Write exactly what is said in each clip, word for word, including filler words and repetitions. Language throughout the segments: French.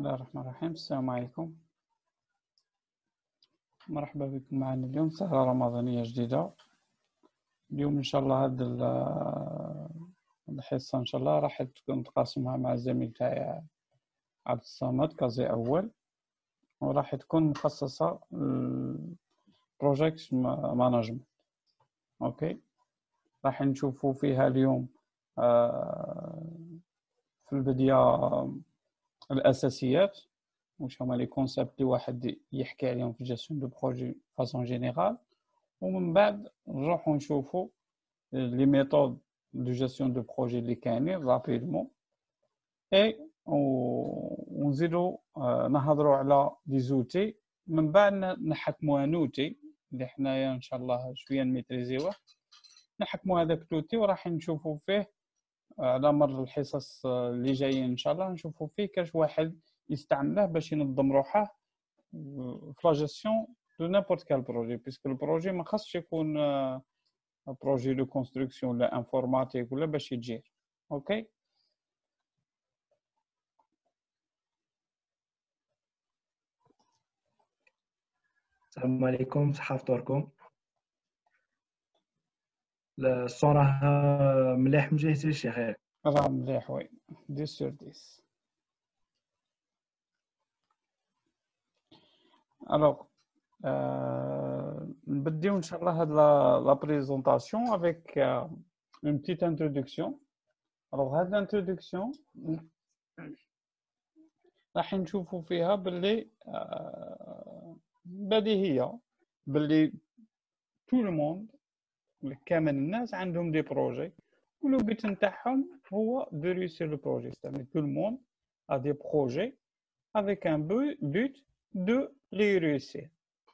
الله الرحمن الرحيم. السلام عليكم، مرحبا بكم معنا اليوم سهرة رمضانية جديدة. اليوم إن شاء الله هاد الحصة إن شاء الله راح تكون نتقاسمها مع الزميل تاعي عبد الصمد كازي أول، وراح تكون مخصصة بروجيكت مانجمنت. أوكي، راح نشوفوا فيها اليوم في البداية الأساسيات، واش هما لي كونسيبت اللي واحد يحكي عليهم في جيستيون دو بروجي فاسون جينيرال، ومن بعد نروحوا نشوفوا لي ميثود دو جيستيون دو بروجي اللي كاينين رابيدمون، اي ونزيدوا نهضروا على دي زوتي، من بعد نحكموا نوتي اللي حنايا ان شاء الله شويه نميتريزيوه، نحكموا هذاك لوتي وراح نشوفوا فيه على مر الحصص اللي جايين ان شاء الله، نشوفوا فيه كاش واحد يستعمله باش ينظم روحه في لا جيستيون دو نيمبورت كال بروجي، بيسكو البروجي ما خاصش يكون بروجي دو كونستركسيون ولا انفورماتيك ولا باش يتجير. اوكي، السلام عليكم، صحة فطوركم. الصون راه مليح من جهتي الشيخ؟ راه مليح، وي دي سور ديس. الوغ نبديو ان شاء الله هاد لا بريزونطاسيون افيك اون بتيت انتروداكسيون. الوغ هاد الانتروداكسيون راح نشوفوا فيها باللي بديهيه باللي تو لو موند كامل الناس عندهم دي بروجي، ولو بيت نتاعهم هو دو ريوسير لو بروجي، يعني تو لو موند ا دي بروجي افيك ان but de les réussir.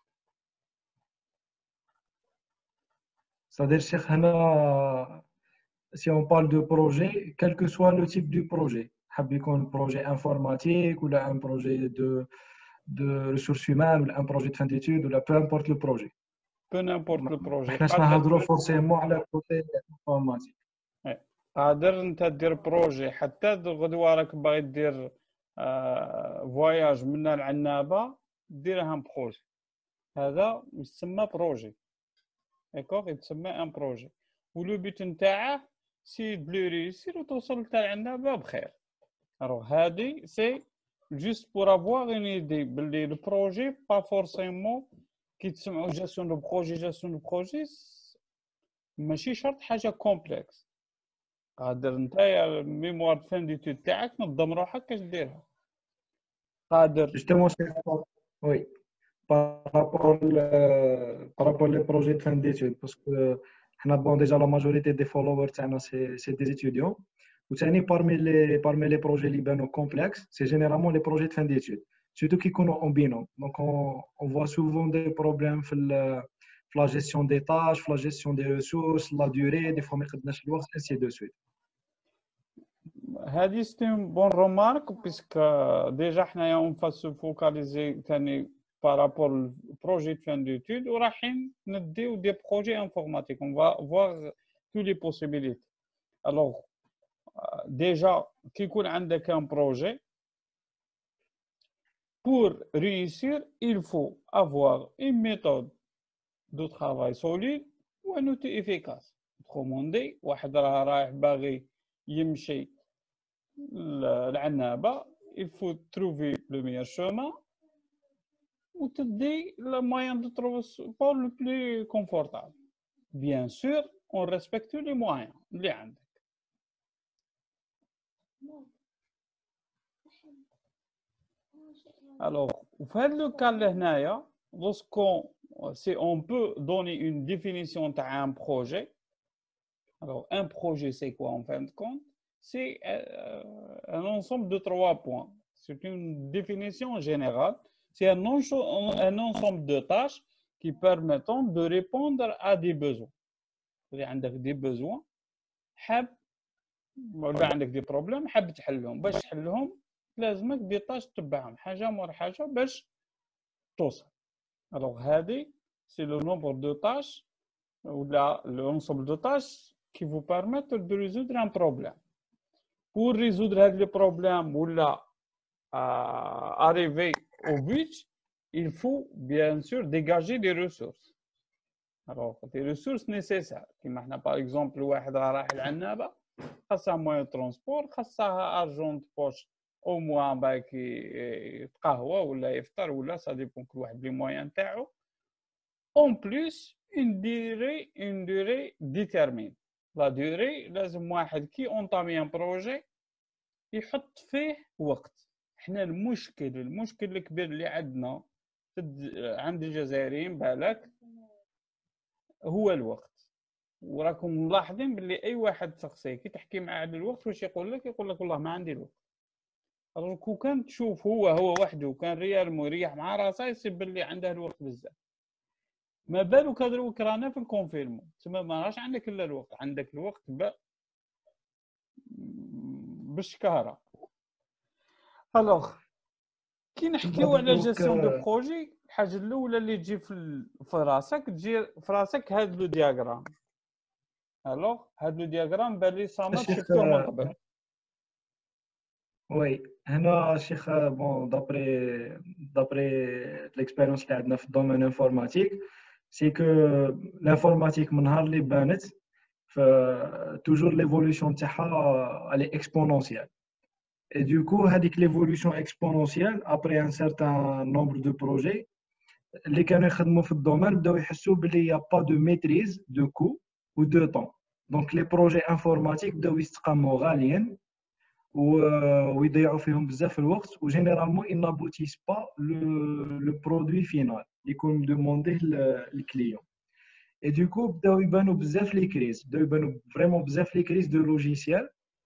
C'est-à-dire الشيخ هنا si on parle de projet, quel que soit le type du projet, حاب يكون projet informatique ولا un projet de de ressources humaines ولا un projet de fin d'études ولا peu importe le projet. Peu importe le projet. حناش نهضروا forcément على côté informatique. قادر انت دير بروجي حتى غدوه راك باغي دير فواياج من العنابه ديرها ان بروجي، هذا يسمى بروجي. داكوغ، يتسمى ان بروجي، ولو بيت نتاعه سي بلو ريسير وتوصل حتى العنابه بخير. الوغ هادي سي جوست بور افواغ اون ايدي بلي لو بروجي با فورسيمون كي تسمعوا جاستيون دو بروجي جاستيون دو بروجي ماشي شرط حاجه كومبلكس. قادر نتايا الميموار فان ديتود تاعك نظم روحك كاش ديرها. قادر justement oui par rapport par rapport les projets de fin d'études, parce que حنا bon déjà la majorité des followers تاعنا c'est c'est des étudiants. وثاني parmi les parmi les projets اللي بانوا complexes, c'est généralement les projets de fin d'études, surtout qui كيكونوا en binôme. Donc on on voit souvent des problèmes في في la gestion des tâches, la gestion des ressources, la durée, des fois ما يقدناش الوقت, ainsi de suite. هذه سي بون رومارك بيسك ديجا حنايا اون فاس فوكاليزي ثاني بارابور بروجي دو فان ديتود، ورايحين نديو دي بروجي انفورماتيك اون فا فوار تو لي بوسيبيليتي. الوغ ديجا كي يكون عندك ان بروجي pour réussir il faut avoir une méthode de travail solide ou un outil efficace. autrement dit واحد راه رايح باغي يمشي العنابه il faut trouver le meilleur chemin ou te dit le moyen de trouver pour le plus confortable. Bien sûr on respecte les moyens اللي عندك. alors في هذا لو كان لهنايا lorsqu'on si on peut donner une définition تاع un projet. alors un projet c'est quoi en fin de compte? C'est euh, un ensemble de trois points. C'est une définition générale. C'est un, un ensemble de tâches qui permettent de répondre à des besoins. Il y a des besoins, حاب ولا عندك des problèmes حاب تحلهم. باش تحلهم لازمك des tâches تتبعهم حاجة مور حاجة باش توصل. alors هذه c'est le nombre de tâches ou l'ensemble de tâches qui vous permettent de résoudre un problème. Pour résoudre les problèmes ou là arriver au but, il faut bien sûr dégager des ressources. Alors, des ressources nécessaires. كيما حنا par exemple واحد راح العنابة خاصها موان ترونسبور خاصها ارجون دو بوش او موان باك يتقهوى ولا يفطر ولا سا ديبون كل واحد لي موان تاعو. اون بليس اون ديري اون ديري ديتيرمين. لا ديري لازم واحد كي اونطامي ان بروجي يحط فيه وقت. حنا المشكل المشكل الكبير اللي عندنا عند الجزائريين بالك هو الوقت. وراكم ملاحظين باللي اي واحد شخصي كي تحكي معاه على الوقت واش يقول لك؟ يقول لك والله ما عندي الوقت. alors كون كان تشوف هو هو وحده كان ريال مريح مع راسه يصيب باللي عنده الوقت بزاف. ما بالك هذوك رانا في الكونفيرمون تما ما راش عندك الا الوقت، عندك الوقت ب بالشكاره. الوغ كي نحكيو على جيستيون دو بروجي الحاجه الاولى اللي تجي في في راسك تجي في راسك هذا لو دياغرام. الوغ هذا لو دياغرام بالي صامت شفتوه من قبل. وي هنا شيخ بون دابري دابري ليكسبيريونس اللي عندنا في الدومين انفورماتيك سي كو لانفورماتيك من نهار اللي بانت ف توجور ليفولوشن تاعها الي اكسبونونسيال. Et du coup, avec l'évolution exponentielle, après un certain nombre de projets, les qui travaillent dans le domaine doivent s'assurer qu'il n'y a pas de maîtrise de coût ou de temps. Donc, les projets informatiques doivent être غاليين ويضيعوا فيهم بزاف الوقت و généralement ils n'aboutissent pas le, le produit final اللي يكون demandé le client. Et du coup, بداو يبانوا بزاف les crises, بداو يبانوا vraiment بزاف les crises de logiciels.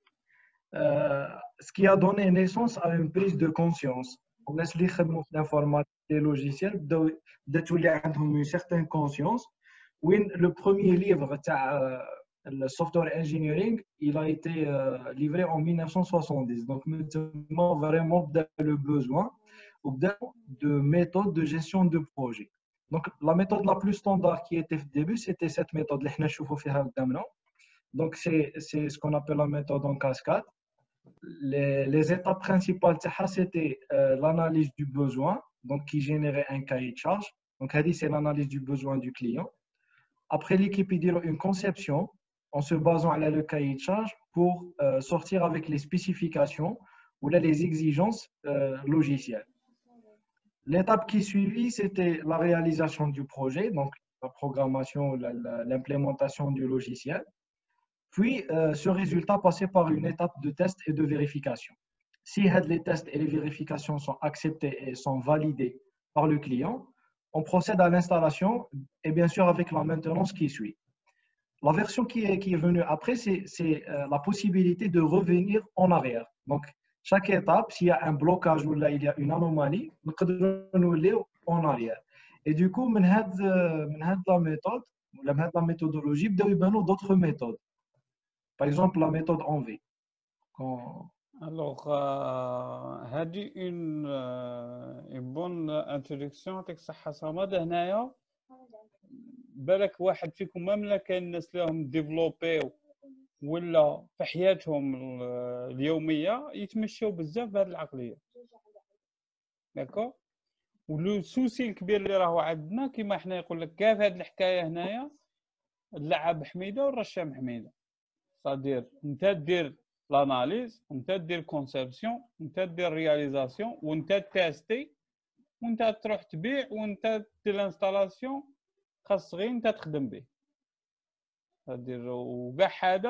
Euh, ce qui a donné naissance à une prise de conscience. الناس اللي يخدموا في l'informatique et logiciels بداو بدات تولي عندهم une certaine conscience. وين le premier livre تاع le software engineering il a été euh, livré en mille neuf cent soixante-dix. Donc maintenant vraiment بدأ le besoin وبدأ de méthode de gestion de projet. Donc la méthode la plus standard qui était au début c'était cette méthode اللي حنا نشوفوا فيها قدامنا. Donc c'est c'est ce qu'on appelle la méthode en cascade. Les, les étapes principales, c'était euh, l'analyse du besoin, donc qui générait un cahier de charge. Donc, c'est l'analyse du besoin du client. Après, l'équipe dit une conception en se basant sur le cahier de charge pour euh, sortir avec les spécifications ou là, les exigences euh, logicielles. L'étape qui suivit, c'était la réalisation du projet, donc la programmation, l'implémentation du logiciel. Puis, euh, ce résultat passait par une étape de test et de vérification. Si les tests et les vérifications sont acceptés et sont validés par le client, on procède à l'installation et bien sûr avec la maintenance qui suit. La version qui est, qui est venue après, c'est euh, la possibilité de revenir en arrière. Donc, chaque étape, s'il y a un blocage ou là, il y a une anomalie, nous pouvons aller en arrière. Et du coup, avec la méthode, la méthodologie, il y a d'autres méthodes. Par exemple, la méthode en V. Quand... Alors, euh, هذه une, euh, une bonne introduction يعطيك الصحة صمد. هنايا بالك واحد فيكم مملا كاين الناس اللي راهم ديفلوبيو ولا في حياتهم اليومية يتمشوا بزاف بهذه العقلية. داكور؟ ولو سوسي الكبير اللي راهو عندنا كيما حنا يقول لك كاع هذه الحكاية هنايا اللعب حميدة والرشام حميدة. c'est-à-dire انت دير l'analyse وانت دير conception وانت دير réalisation وانت تيستي وانت تروح تبيع وانت دير l'installation خاص غير انت تخدم به. c'est-à-dire وكاع هذا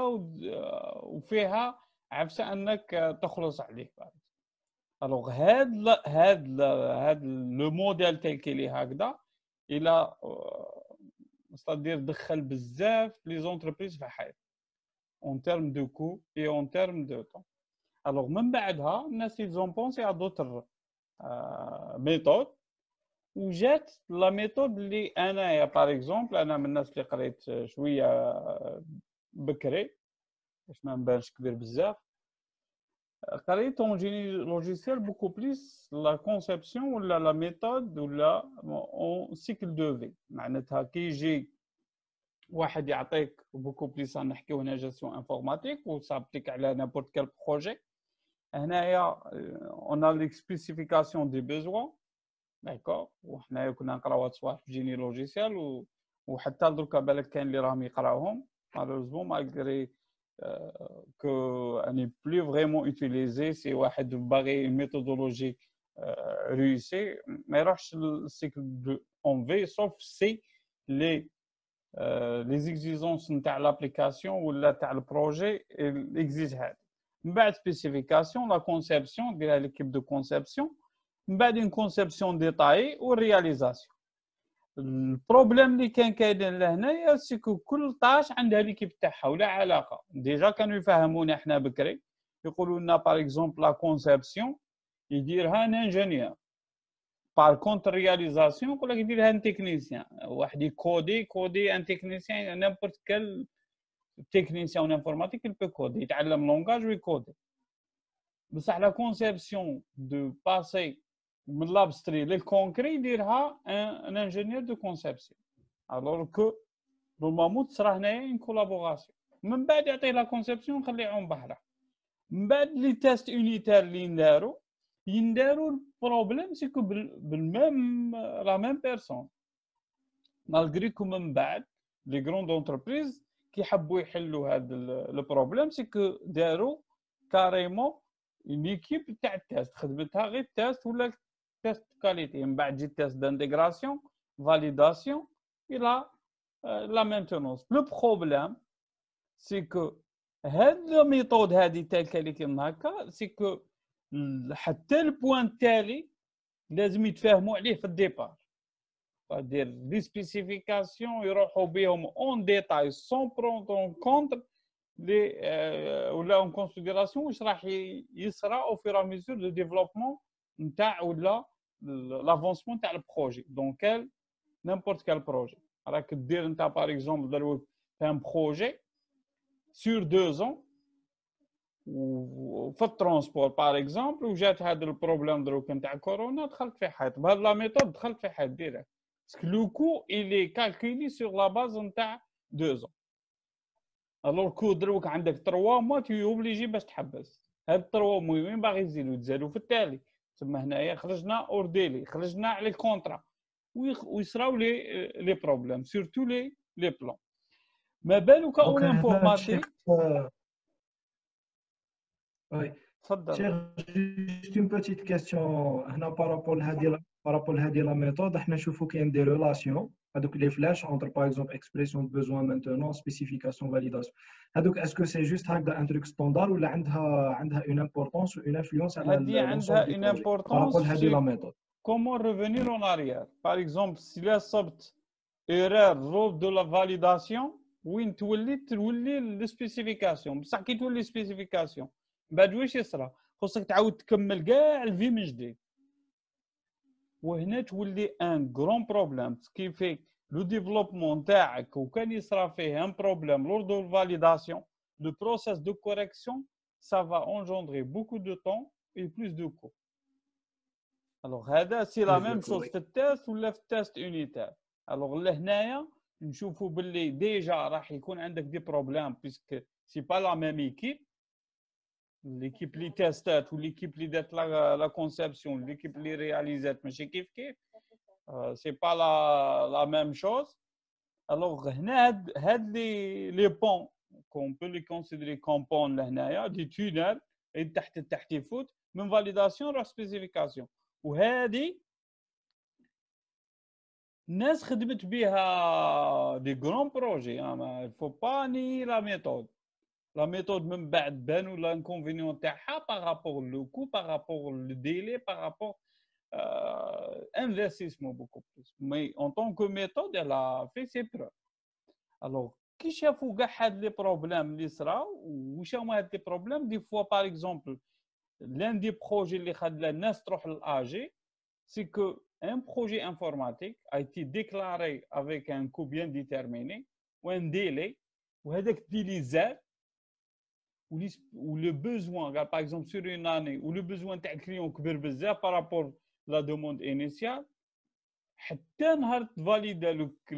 وفيها عفسه انك تخلص عليه. الوغ هاد هاد هاد لو موديل تاع كي هكذا الى c'est-à-dire دخل بزاف لي زونتربريز في حياتهم en termes de coût et en termes de temps. Alors, من بعدها الناس ils ont pensé à d'autres euh, méthodes وجات لا ميثود اللي انايا باغ اكزومبل انا من الناس اللي قريت شويه بكري باش ما نبانش كبير بزاف. قريت اون جيني لوجيسيال بوكو بليس لا كونسيبسيون ولا لا ميثود ولا اون سيكل دو في. معناتها كي يجي واحد يعطيك بوكو بليس نحكيو هنا جيستيون انفورماتيك وصابتك على نابورت كال بروجي. هنايا on a les spécifications des besoins d'accord وحنايا كنا نقراوها تصوير في جيني لوجيسيال وحتى دركا بالك كاين اللي راهم يقراوهم malheureusement malgré que n'est plus vraiment utilisé si واحد باغي une méthodologie réussie ما يروحش السيكل en V sauf si les les exigences نتاع l'application ولا تاع البروجي exige هذا من بعد spécification la conception ديال l'équipe de conception من بعد une conception détaillée و réalisation. البروبليم اللي كان كاين لهنايا سيكو كل طاش عندها ليكيب تاعها ولا علاقه ديجا كانوا يفهمونا احنا بكري يقولوا لنا باغ اكزومبل لا كونسيبسيون يديرها ان انجينيور باغ كونتر رياليزاسيون يقول لك يديرها ان تكنيسيان واحد يكودي كودي ان تكنيسيان نيمبورت كال تكنيسيان انفورماتيك يبي كودي يتعلم لونغاج ويكودي بصح لا كونسيبسيون دو باسي من l'abstrait le concret يديرها un ingénieur de conception alors que normalement تصرا هنايا une collaboration من بعد يعطيه لا كونسيبسيون نخليهم بحره من بعد لي تيست يونيتير اللي نداروا ينداروا البروبليم سيكو بالميم لا ميم بيرسون مالغري كو من بعد لي غروند انتربريز كيحبوا يحلوا هذا البروبليم سيكو داروا كاريمون une équipe تاع التيست خدمتها غير التيست ولا test qualité من بعد جي test d'intégration validation et la euh, la maintenance le problème c'est que هاد الميثود هذه تلك اللي كيما هكا سي كو حتى البوان التالي لازم يتفاهموا عليه في الديبار دير لي سبيسيفيكاسيون يروحوا بهم اون ديتاي سون برونتون كونتر لي ولا اون كونسيديراسيون واش راح يصرى او فير ا ميزور دو ديفلوبمون نتاع ولا l'avancement تاع البروجي دونك كال نيمبورت كال بروجي راك دير انت باغ اكزومبل دروك ان بروجي سور دو زون وفي الترونسبور باغ اكزومبل وجات هذا البروبليم دروك نتاع كورونا دخلت في حيط بهاد لا ميثود دخلت في حيط ديريكت باسكو لو كو إلي كالكولي سور لا باز نتاع دو زون الوغ كو دروك عندك ثلاثة موا تي اوبليجي باش تحبس هاد ثلاثة موا وين باغي يزيدوا يتزادوا في التالي تما هنايا خرجنا اور ديلي خرجنا على الكونترا ويصراو لي لي بروبليم سورتو لي لي بلان ما بالك اون انفورماتيك وي تفضل جوست اون بيتيت كيسيون هنا بارابول لهادي بارابول لهادي لا ميثود حنا نشوفوا كاين دي ريلاسيون هذوك لي فلاش اونتر باغ اكزومبل اكسبريسيون بوزوان مانتونون سبيسيفيكاسيون فاليداسيون هذوك اسكو سي جوست هكذا ان تروك ستاندار ولا عندها عندها اون امبورطونس اون انفلونس على هذه عندها اون امبورطونس هذه لا ميثود كومون ريفينير اون اريير باغ اكزومبل سي لا صبت ايرور رول دو لا فاليداسيون وين تولي تولي السبيسيفيكاسيون بصح كي تولي سبيسيفيكاسيون بعد واش يصرى خصك تعاود تكمل كاع الفي من جديد وهنا تولي ان غران بروبليم كيفي لو ديفلوبمون تاعك وكان يصرى فيه ان بروبليم لور دو فاليداسيون لو بروسيس دو كوريكسيون ça va engendrer beaucoup de temps et plus de coûts. Alors هذا سي لا ميم شوز في التيست ولا في التيست يونيتير. alors لهنايا نشوفوا باللي ديجا راح يكون عندك دي بروبليم بيسك سي با لا ميم ايكيب ليكيب لي تيستات وليكيب لي دات لا كونسيبسيون ليكيب لي رياليزات ماشي كيف كيف سي با لا لا ميم شوز. alors هنا هاد هاد لي لي بون كون بو لي كونسيدري كومبون لهنايا دي تونيل تحت تحت يفوت من فاليداسيون روح سبيسيفيكاسيون وهذه الناس خدمت بها دي غران بروجي ما فو با ني لا ميثود لا ميثود من بعد بانوا لانكونفينيون تاعها بارابور لو كو بارابور لو ديلي بارابور انفستيسمون بوكو بلوس مي اون طون كو ميثود الا في سي بروف. الوغ كي شافوا كاع هاد لي بروبليم اللي صراو واش هما هاد لي بروبليم دي فوا باغ اكزومبل لان دي بروجي اللي خلى الناس تروح للاجي سي كو un projet informatique a été déclaré avec un coût bien déterminé ou un délai ou هذاك الديلي زاد ou le besoin par exemple sur une année ou le besoin تاع الكليون كبر بزاف par rapport la demande initiale حتى نهار تفاليدا لك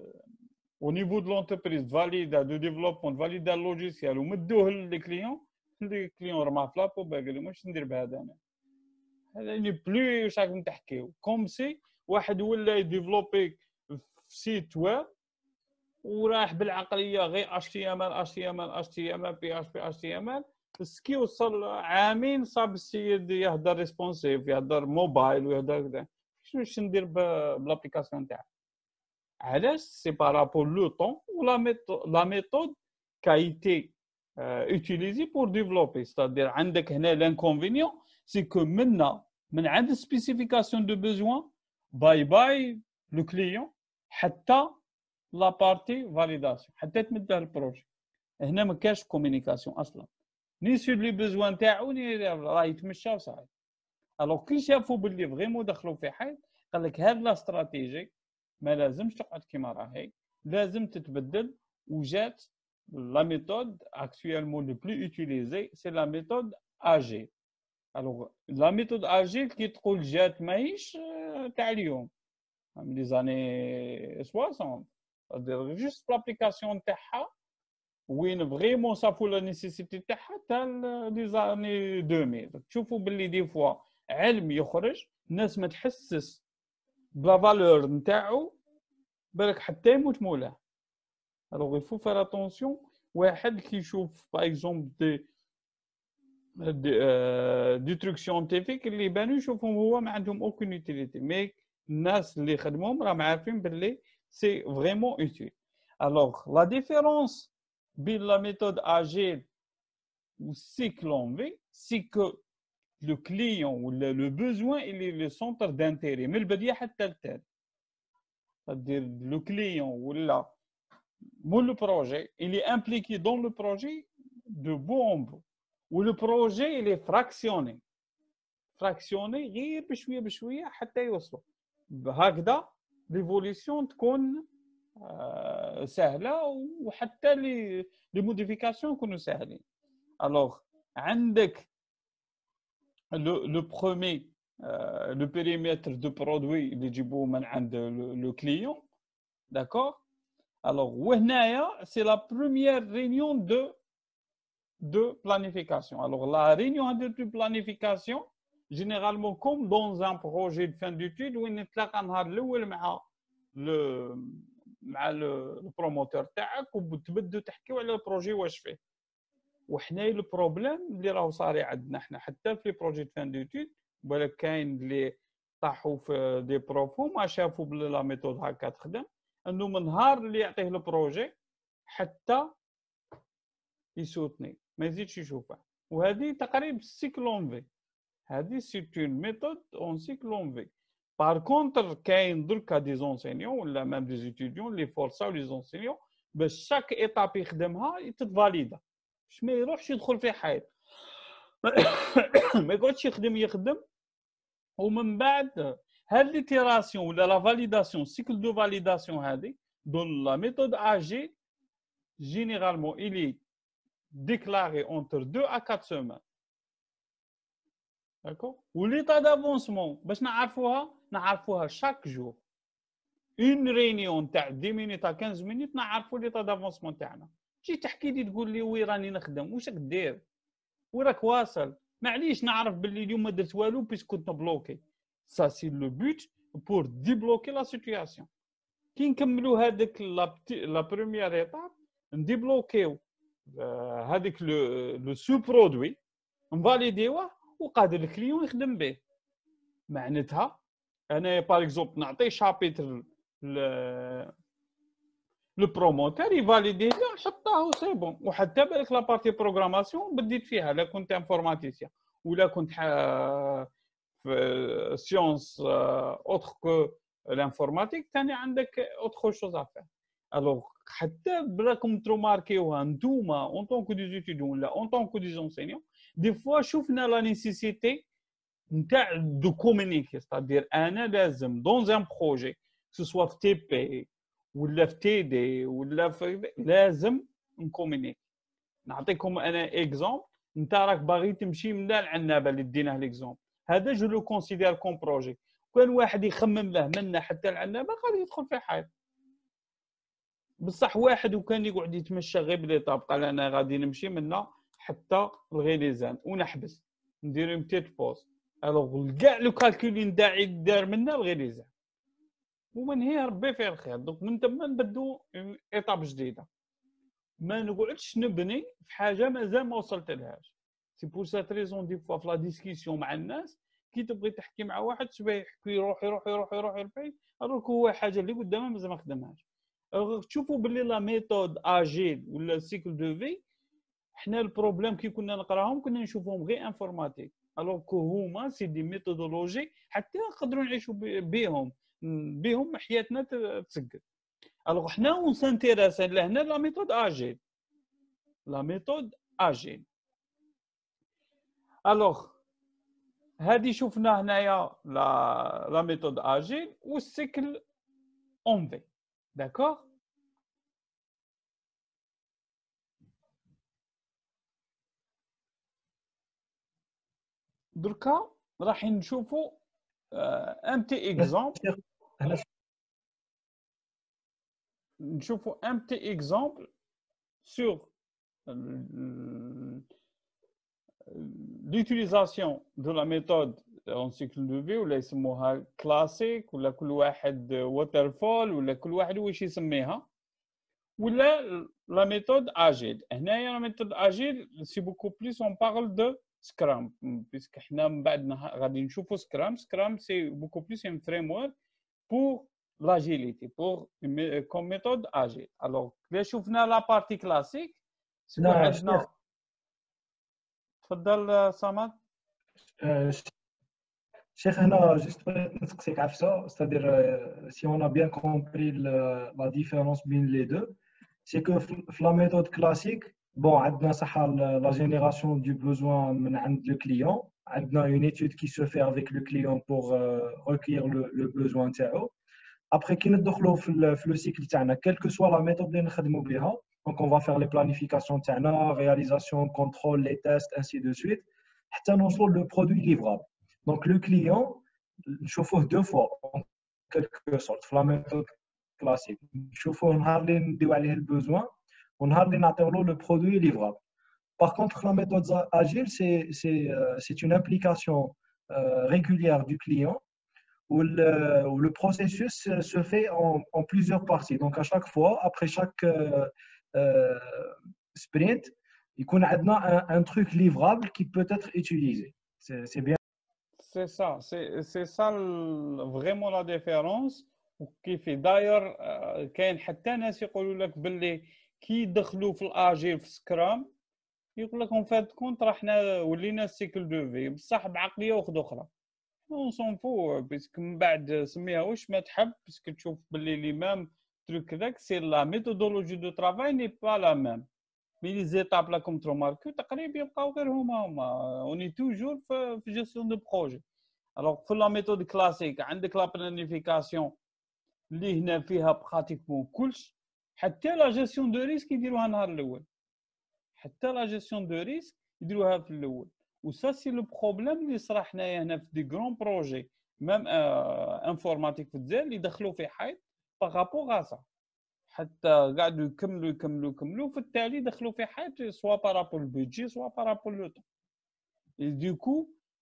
au niveau de l'entreprise valide de développement valide le logiciel ومدوه للكليون لي كليون رمى في لابوب قال لهم واش ندير بهذا انا هذا ني بلو واش راكم تحكيو كوم سي واحد ولا يديفلوبي في سيت ويب وراح بالعقليه غير اش تي ام ال اش تي ام ال اش تي ام ال بي اش بي اش تي ام ال سكي وصل عامين صاب السيد يهضر ريسبونسيف يهضر موبايل ويهضر كذا واش ندير بالابليكاسيون تاعي علاش سي بارابور لو طون ولا ميثود لا ميثود كايتي utilisée pour développer c'est-à-dire عندك هنا l'inconvénient c'est que maintenant من عند spécification de besoin باي باي le client حتى لا بارتي فاليداسيون حتى تمده البروجي هنا ما كاش كومونيكاسيون اصلا ني سور لي بوزوان تاعو ني راه يتمشى وصاي الوغ كي شافوا باللي فريمون دخلوا في حيط قال لك هاد لا استراتيجي ما لازمش تقعد كيما راهي لازم تتبدل وجات لا ميثود اكطويلمون لو بلو اوتيليزي سي لا ميثود اجيل الوغ لا ميثود اجيل كي تقول جات ماهيش تاع اليوم من لي زاني soixante juste l'application تاعها وين فريمون صافوا لا نيسيسيتي تاعها تاع لي زاني deux mille تشوفوا باللي دي فوا علم يخرج الناس ما تحسس بلا فالور نتاعو بالك حتى يموت مولاه الوغ يفو فير اتونسيون واحد كي يشوف باغ اكزومبل دي دي تروك سيونتيفيك اللي بانوا يشوفهم هو ما عندهم اوكين يوتيليتي مي الناس اللي خدموهم راهم عارفين باللي سي فريمون اوتيل الوغ لا ديفيرونس بين لا ميثود اجيل و cycle en V سي كو لو كليون ولا لو بوزوان اللي لو سونتر دانتيري من البدايه حتى التالي c'est-à-dire le client ou là ou le projet il est impliqué dans le projet de bout en bout ou le projet il est fractionné fractionné غير بشويه بشويه حتى يوصلوا هكذا ليفوليسيون تكون سهله وحتى لي لي موديفيكاسيون يكونوا ساهلين الوغ عندك لو لو بروميي Euh, le périmètre de produit اللي يجيبوه من عند le client d'accord alors وهنايا c'est la première réunion de de planification alors la réunion de planification généralement comme dans un projet de fin d'études وين نتلاقى نهار الاول مع le مع le promoteur تاعك وتبدوا تحكيوا على البروجي واش فيه وحنايا البروبليم اللي راهو صاري عندنا حنا حتى في بروجي de fin d'études بالك كاين اللي طاحوا في دي بروف وما شافوا بلي لا ميثود هكا تخدم انه من نهار اللي يعطيه البروجي حتى يسوتني ما يزيدش يشوفه وهذه تقريبا سيكل اون في هذه سي اون ميثود اون سيكل اون في بار كونتر كاين دركا دي زونسينيون ولا ميم دي ستوديون اللي فورساو لي زونسينيون باش شاك ايطاب يخدمها تتفاليدا باش ما يروحش يدخل في حيط ما يقعدش يخدم يخدم ومن بعد هاد ليتيراسيون ولا لا فاليداسيون سيكل دو فاليداسيون هذه دون لا ميثود اجي généralement il est déclaré entre deux à quatre semaines d'accord ou l'état d'avancement باش نعرفوها نعرفوها chaque jour une réunion تاع dix minutes à quinze minutes نعرفوا l'état d'avancement تاعنا تجي تحكي لي تقول لي وين راني نخدم واش راك دير وين راك واصل معليش نعرف باللي اليوم ما درت والو بيسكو كنت بلوكي سا سي لو بوت بور ديبلوكي لا سيتوياسيون كي نكملوا هذاك لا لا بروميير ايطاب نديبلوكيو هذاك لو لو سو برودوي نفاليديوه وقادر الكليون يخدم به معناتها انا باغ اكزومبل نعطي شابيتر لو بروموتور يفاليدي لي نحطه سي بون وحتى بالك لا بارتي بروغراماسيون بديت فيها لا كنت انفورماتيسيان ولا كنت في سيونس اوتر كو الانفورماتيك ثاني عندك اوتر شوز افير الوغ حتى براكم تروماركيوها نتوما اون طونكو دي زيتيديون ولا اون طونكو دي زونسينيون دي فوا شفنا لا نيسيسيتي نتاع دو كومونيكي ستادير انا لازم دون ان بروجي سوا في تي بي ولا في تي دي ولا في لازم نكومونيك نعطيكم انا اكزومبل انت راك باغي تمشي من العنابه اللي ديناه ليكزومبل هذا جو لو كونسيدير كوم بروجي كان واحد يخمم له منا حتى العنابه غادي يدخل في حيط بصح واحد وكان يقعد يتمشى غير بلي طاب قال انا غادي نمشي منا حتى الغيليزان ونحبس ندير اون بتيت بوز. الوغ كاع لو كالكول اللي نداعي دار منا الغيليزان ومن هي ربي فيه الخير. دونك من تما نبدو ايطاب جديده، ما نقعدش نبني في حاجه مازال ما وصلت لهاش. سي بور سات ريزون دي فوا في لا ديسكسيون مع الناس كي تبغي تحكي مع واحد تبغي يحكي يروح يروح يروح يروح يروح الوغ هو حاجه اللي قدامه مازال ما خدمهاش. الوغ تشوفوا باللي لا ميثود اجيل ولا سيكل دو في حنا البروبليم كي كنا نقراهم كنا نشوفهم غير انفورماتيك، الوغ كو هما سي دي ميثودولوجي حتى نقدروا نعيشوا بهم بهم حياتنا تسقط. الوغ حنا اون سانتيريس لهنا لا ميثود اجيل، لا ميثود اجيل. الوغ هادي شفنا هنايا لا لا ميثود اجيل والسيكل اون في. داكوغ دركا راح نشوفوا ان تي اكزامبل نشوفوا ان تي اكزامبل سور l'utilisation de la méthode en cycle de vie ولا يسموها كلاسيك ولا كل واحد ووترفول ولا كل واحد واش يسميها ولا لا ميثود اجيل. هنايا لا ميثود اجيل سي بوكو بليس اون بارل دو سكرام بيسك حنا من بعد غادي نشوفوا سكرام. سكرام سي بوكو بليس ان فريم ورك بور لاجيليتي بور كوم ميثود اجيل. الوغ كلا شفنا لا بارتي كلاسيك سكو عندنا. تفضل صمد. Cheikh, هنا juste بغيت نسقسيك عفسه، c'est-à-dire euh, si on a bien compris le, la différence بين les deux, c'est que في la méthode classique, bon, عندنا صح la génération du besoin من عند le client, عندنا une étude qui se fait avec le client pour euh, recueillir le, le besoin تاعو. Après كي ندخلوا في le, في le cycle تاعنا, quelle que soit la méthode اللي نخدموا بها, donc on va faire les planifications تاعنا, réalisation, contrôle, les tests, ainsi de suite, حتى نوصلوا le produit livrable. Donc le client, نشوفوه deux fois en quelque sorte في la méthode classique. نشوفوه نهار اللي نديو عليه البوزوان ونهار اللي نعطيو له le produit livrable. Par contre, la méthode agile, c'est c'est c'est une implication euh, régulière du client où le, où le processus se fait en, en plusieurs parties. Donc à chaque fois, après chaque euh, euh, sprint, il y a un, un truc livrable qui peut être utilisé. C'est bien. C'est ça, c'est c'est ça le- vraiment la différence. وكيف داير آه، كاين حتى ناس يقولوا لك باللي كي يدخلوا في الاجيل في سكرام يقول لك اون فات كونت راه حنا ولينا سيكل دو في بصح بعقليه واحده اخرى. اون سون فو باسكو من بعد سميها واش ما تحب باسكو تشوف باللي لي ميم تروك داك سي لا ميثودولوجي دو ترافاي ني با لا ميم مي لي زيتاب لا كوم تروماركو تقريبا يبقاو غير هما هما. اوني توجور في جيستيون دو بروجي. الوغ في لا ميثود كلاسيك عندك لا بلانيفيكاسيون اللي هنا فيها براتيكمون كلش، حتى لا جيستيون دو ريسك يديروها النهار الاول، حتى لا جيستيون دو ريسك يديروها في الاول. وسا سي لو بروبليم اللي صرا حنايا هنا في دي غران بروجي ميم انفورماتيك في الجزائر اللي دخلوا في حيط باغابوغ سا، حتى قعدوا يكملوا يكملوا يكملوا في التالي دخلوا في حيط سوا بارابول البيدجي سوا بارابول لو طون. Et du coup,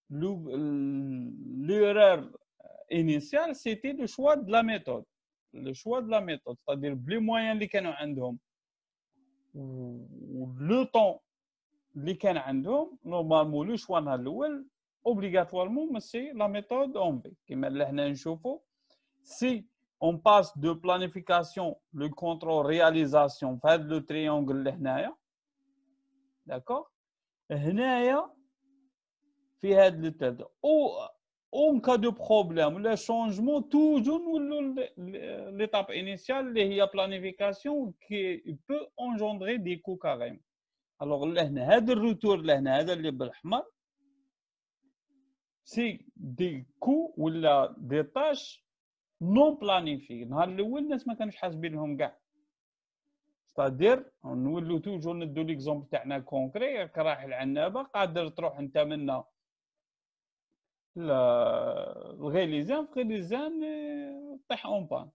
l'erreur initiale, c'était le choix de la méthode. Le choix de la méthode, c'est-à-dire les moyens اللي كانوا عندهم و le temps اللي كان عندهم نورمالمون لو شوا نهار الاول اوبليغاتوارمون سي لا ميثود اون في كما اللي حنا نشوفوا. سي اون باس دو بلانيفيكاسيون لو كونترول رياليزاسيون في هذا لو تريونغل اللي هنايا داكوغ. هنايا في هذا لو تاد او اون كا دو بروبليم ولا شونجمون توجور نولوا ليتاب انيسيال اللي هي بلانيفيكاسيون كي بو انجوندري دي كو كاريم. الوغ لهنا هذا الروتور لهنا هذا اللي بالاحمر سي دي كو ولا دي طاش نون بلانيفي. نهار الاول الناس ما كانوش حاسبين لهم كاع، ستادير نولوا توجور ندو ليكزومبل تاعنا كونكري. راك رايح العنابه قادر تروح انت منا الغيليزان، في غيليزان طيح اون بان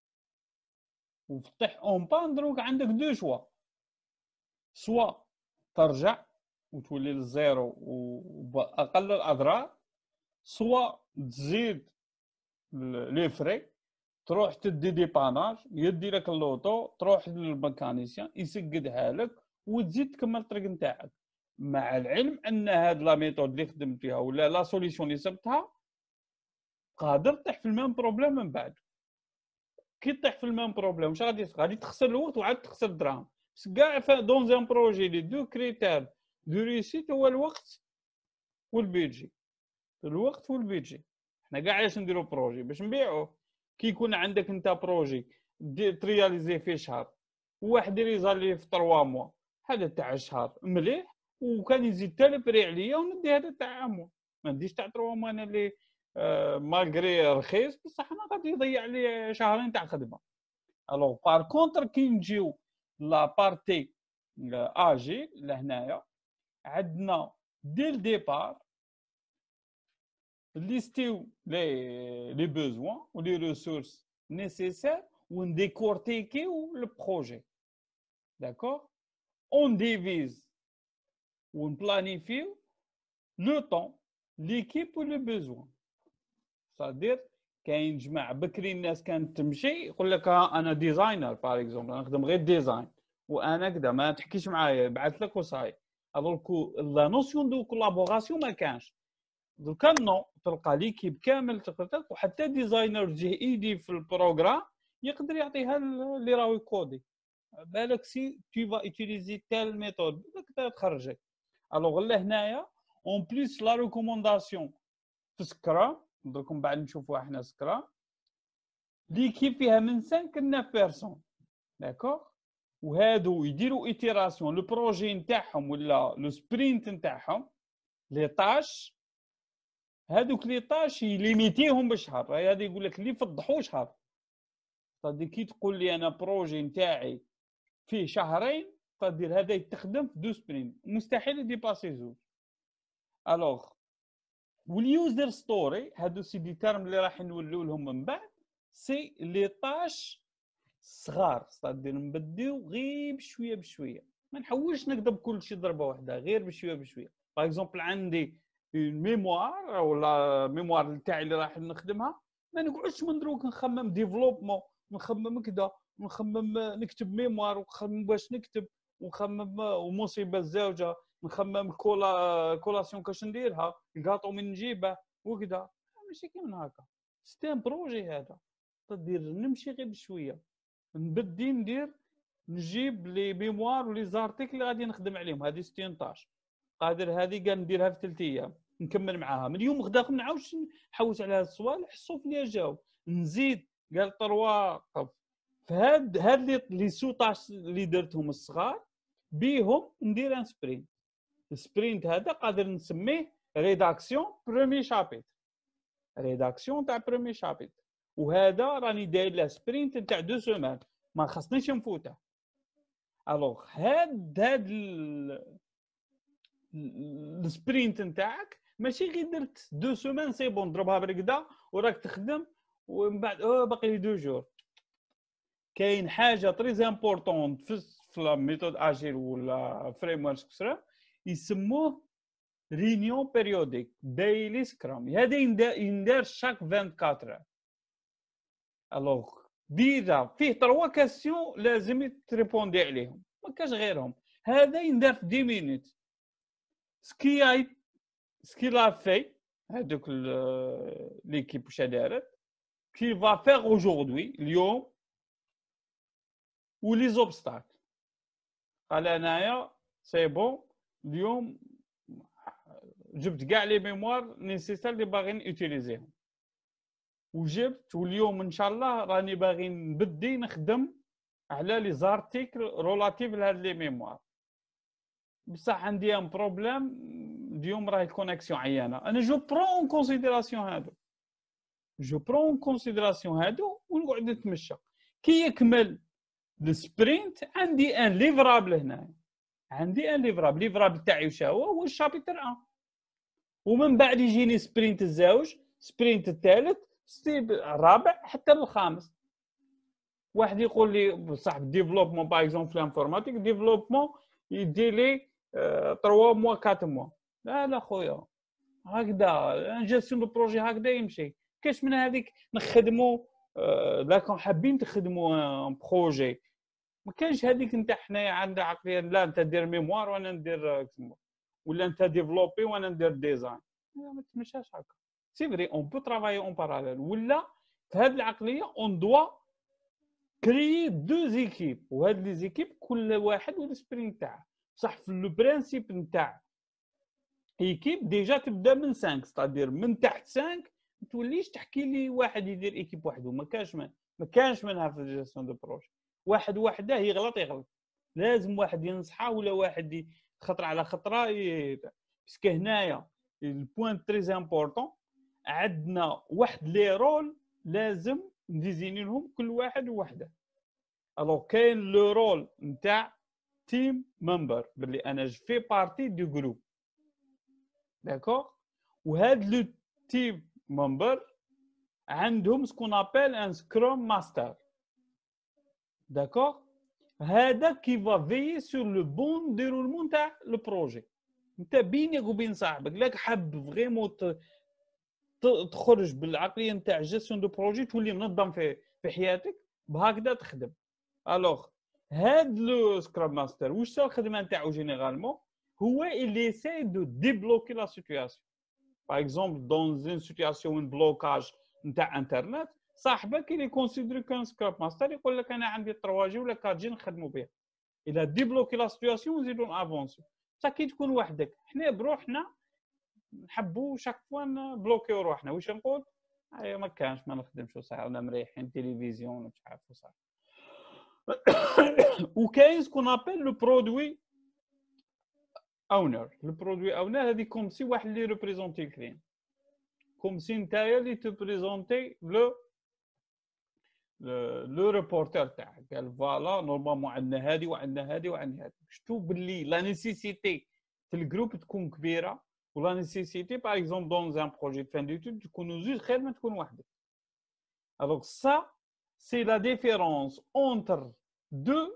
وفتح اون بان دروك عندك دو شوا، سوا ترجع وتولي للزيرو وباقل الاضرار، سوا تزيد لي فري، تروح تدي ديباناج يدي لك اللوطو، تروح للميكانيسيان يسقدها لك وتزيد تكمل الطريق نتاعك. مع العلم ان هاد لا ميثود اللي خدمت فيها ولا لا سوليسيون اللي صبتها قادر تطيح في الميم بروبليم من بعد. كي تطيح في الميم بروبليم واش غادي غادي تخسر الوقت وعاد تخسر الدراهم. بس كاع دون ان بروجي لي دو كريتير دو ريسيت هو الوقت والبيدجي. الوقت والبيدجي. حنا كاع علاش نديرو بروجي؟ باش نبيعوه. كي يكون عندك انت بروجي ترياليزي فيه شهر وواحد يريزالي في ثلاثة موا، هذا تاع الشهر مليح، وكان يزيد حتى البري عليا وندي هذا تاع موا، ما نديش تاع ثلاثة موا انا اللي آه مالغري رخيص بصح انا غادي يضيع لي شهرين تاع خدمه. الوغ بار كونتر كي نجيو لا بارتي اجي لهنايا عندنا دي الديبار ليستيو لي لي بوزوان و لي ريسورس نيسيسير ونديكورتيكيو لو بروجي. داكور اون ديفيز ونبلانيفيو لو طون ليكيب و لو بوزوان. صادير كاين جماعه بكري الناس كانت تمشي يقول لك انا ديزاينر باغ اكزومبل نخدم غير ديزاين وانا كذا ما تحكيش معايا بعث لك وصاي. دونك لا نوسيون دو كولابوراسيون ما كانش. دوكا نو تلقى ليكيب كامل تقدر وحتى ديزاينر جي ايدي في البروغرام يقدر يعطيها اللي راهو يكودي. بالك سي تو فا اوتيليزي تال ميثود تقدر تخرجك. الوغ لهنايا اون بليس لا ريكومونداسيون في سكرام. دوك من بعد نشوفوا احنا سكرام ليكيب فيها من خمسة ل تسعة بيرسون. داكوغ وهادو يديروا ايتيراسيون لو بروجي نتاعهم ولا لو سبرينت نتاعهم لي طاش. هادوك لي طاش يليميتيهم بشهر. هذا يقول لك اللي فضحوا شهر. صدي كي تقول لي انا بروجي نتاعي فيه شهرين تدير هذا يتخدم في دو سبرينت مستحيل يديباسي زوج. الوغ واليوزر ستوري هادو سي دي تيرم اللي راح نولوا لهم من بعد سي لي طاش صغار. صدي نبديو غير بشويه بشويه ما نحاولش نكتب كل شيء ضربه واحده غير بشويه بشويه. باغ اكزومبل عندي الميموار ولا ميموار تاعي اللي راح نخدمها ما نقعدش من دروك نخمم ديفلوبمون ونخمم كذا ونخمم نكتب ميموار ونخمم باش نكتب ونخمم ومصيبه الزوجه نخمم كولا كولاسيون كاش نديرها الكاطو من نجيبه وكذا. ماشي كيما هكا. ستان بروجي هذا تدير نمشي غير بشويه نبدي ندير نجيب لي ميموار ولي زارتيكل اللي غادي نخدم عليهم. هذه ستين طاش قادر هذه قال نديرها في ثلاث ايام نكمل معاها من اليوم غدا ما نعاودش نحوس على هاد السؤال حسوا لي جاوب نزيد قال طروا قف. فهاد هاد لي سوطاش اللي درتهم الصغار بيهم ندير ان سبرينت. السبرينت هذا قادر نسميه ريداكسيون برومي شابيتر. ريداكسيون تاع برومي شابيتر وهذا راني داير له سبرينت تاع دو سيمان ما خصنيش نفوته. الوغ هاد هاد السبرينت نتاعك ماشي غير درت دو سيمان سي بون ضربها بالكدا وراك تخدم ومن بعد اه باقي لي دو جور. كاين حاجه تريز امبورطون في لا ميثود اجيل ولا فريم ورك سكرام يسموه رينيون بيريوديك دايلي سكرام. هذا يندار شاك أربعة وعشرين. الوغ ديجا فيه تروا كاسيون لازم تريبوندي عليهم ما كاش غيرهم. هذا يندار في عشرة مينوت. سكي اي سكي لا في هذوك ليكيب واش دارت كي فا فيغ اوجوردي اليوم ولي زوبستاك. قال انايا سي بون اليوم جبت كاع لي ميموار نيسيسير اللي باغيين اوتيليزيهم وجبت واليوم ان شاء الله راني باغي نبدي نخدم على لي زارتيكل رولاتيف لهاد لي ميموار. بصح عندي ان بروبليم اليوم راهي الكونيكسيون عيانه. انا جو برون اون كونسيديراسيون هادو جو برون اون كونسيديراسيون هادو ونقعد نتمشى. كي يكمل السبرينت عندي ان ليفرابل هنا. عندي ان ليفرابل ليفرابل تاعي واش هو هو الشابيتر واحد ومن بعد يجيني سبرينت الزوج سبرينت الثالث ستيب الرابع حتى الخامس. واحد يقول لي بصح ديفلوبمون باغ اكزومبل في الانفورماتيك ديفلوبمون يدير لي ثلاثة موا أربعة موا. لا لا خويا هكذا جيستيون دو بروجي هكذا يمشي. كاش من هذيك نخدموا لا كون حابين تخدموا ان بروجي ما كانش هذيك نتاع حنايا عندنا عقليه لا انت دير ميموار وانا ندير ولا انت ديفلوبي وانا ندير ديزاين ما تمشاش هكا. سي فري اون بو ترافاي اون باراليل ولا في هذه العقليه اون دوا كريي دو زيكيب وهاد لي زيكيب كل واحد والسبرين تاعه صح. في لو برينسيپ نتاع ايكيب ديجا تبدا من خمسة ستادير من تحت خمسة ما توليش تحكي لي واحد يدير ايكيب وحده ما كانش من ما كانش منها في الجيستيون دو بروجي. واحد وحده يغلط يغلط لازم واحد ينصحه ولا واحد خطره على خطره باسكو هنايا البوين تري امبورطون عندنا واحد لي رول لازم نديزيني لهم كل واحد وحده. الوغ كاين لو رول نتاع تيم ممبر باللي انا جو في بارتي دو جروب داكوغ وهاد لو تيم ممبر عندهم سكون ابل ان سكروم ماستر داكوغ هذا كي فا فيي سور لو بون ديرولمون تاع لو بروجي. انت بينك وبين صاحبك لاك حاب فريمون تخرج بالعقليه نتاع جيستيون دو بروجي تولي منظم في في حياتك بهكذا تخدم. الوغ هاد لو سكرام ماستر واش هو الخدمه نتاعو جينيرالمون هو اللي ساي دو ديبلوكي لا سيتوياسيون. باغ اكزومبل دون اون سيتوياسيون من بلوكاج نتاع انترنت صاحبك اللي كونسيدري كان سكراب ماستر يقول لك انا عندي ثلاثة جي ولا أربعة جي نخدموا بها الى ديبلوكي لا سيتوياسيون ونزيدو افونسي. بصح كي تكون وحدك حنا بروحنا نحبوا شاك فوا نبلوكيو روحنا واش نقول ايوا ما كانش ما نخدمش صح ولا مريحين تلفزيون مش عارف صح. وكاين سكون ابل لو برودوي اونر. لو برودوي اونر هذه كوم سي واحد اللي ريبريزونتي الكليون كوم سي نتايا اللي تبريزونتي لو لو ريبورتر تاعك قال فوالا نورمالمون عندنا هذه وعندنا هذه وعندنا هذه. شفتوا باللي لا نيسيسيتي في الجروب تكون كبيره ولا نيسيسيتي باغ اكزومبل دون ان بروجي فان ديتود تكونوا زوج خير ما تكون وحدك. الوغ سا سي لا ديفيرونس اونتر دو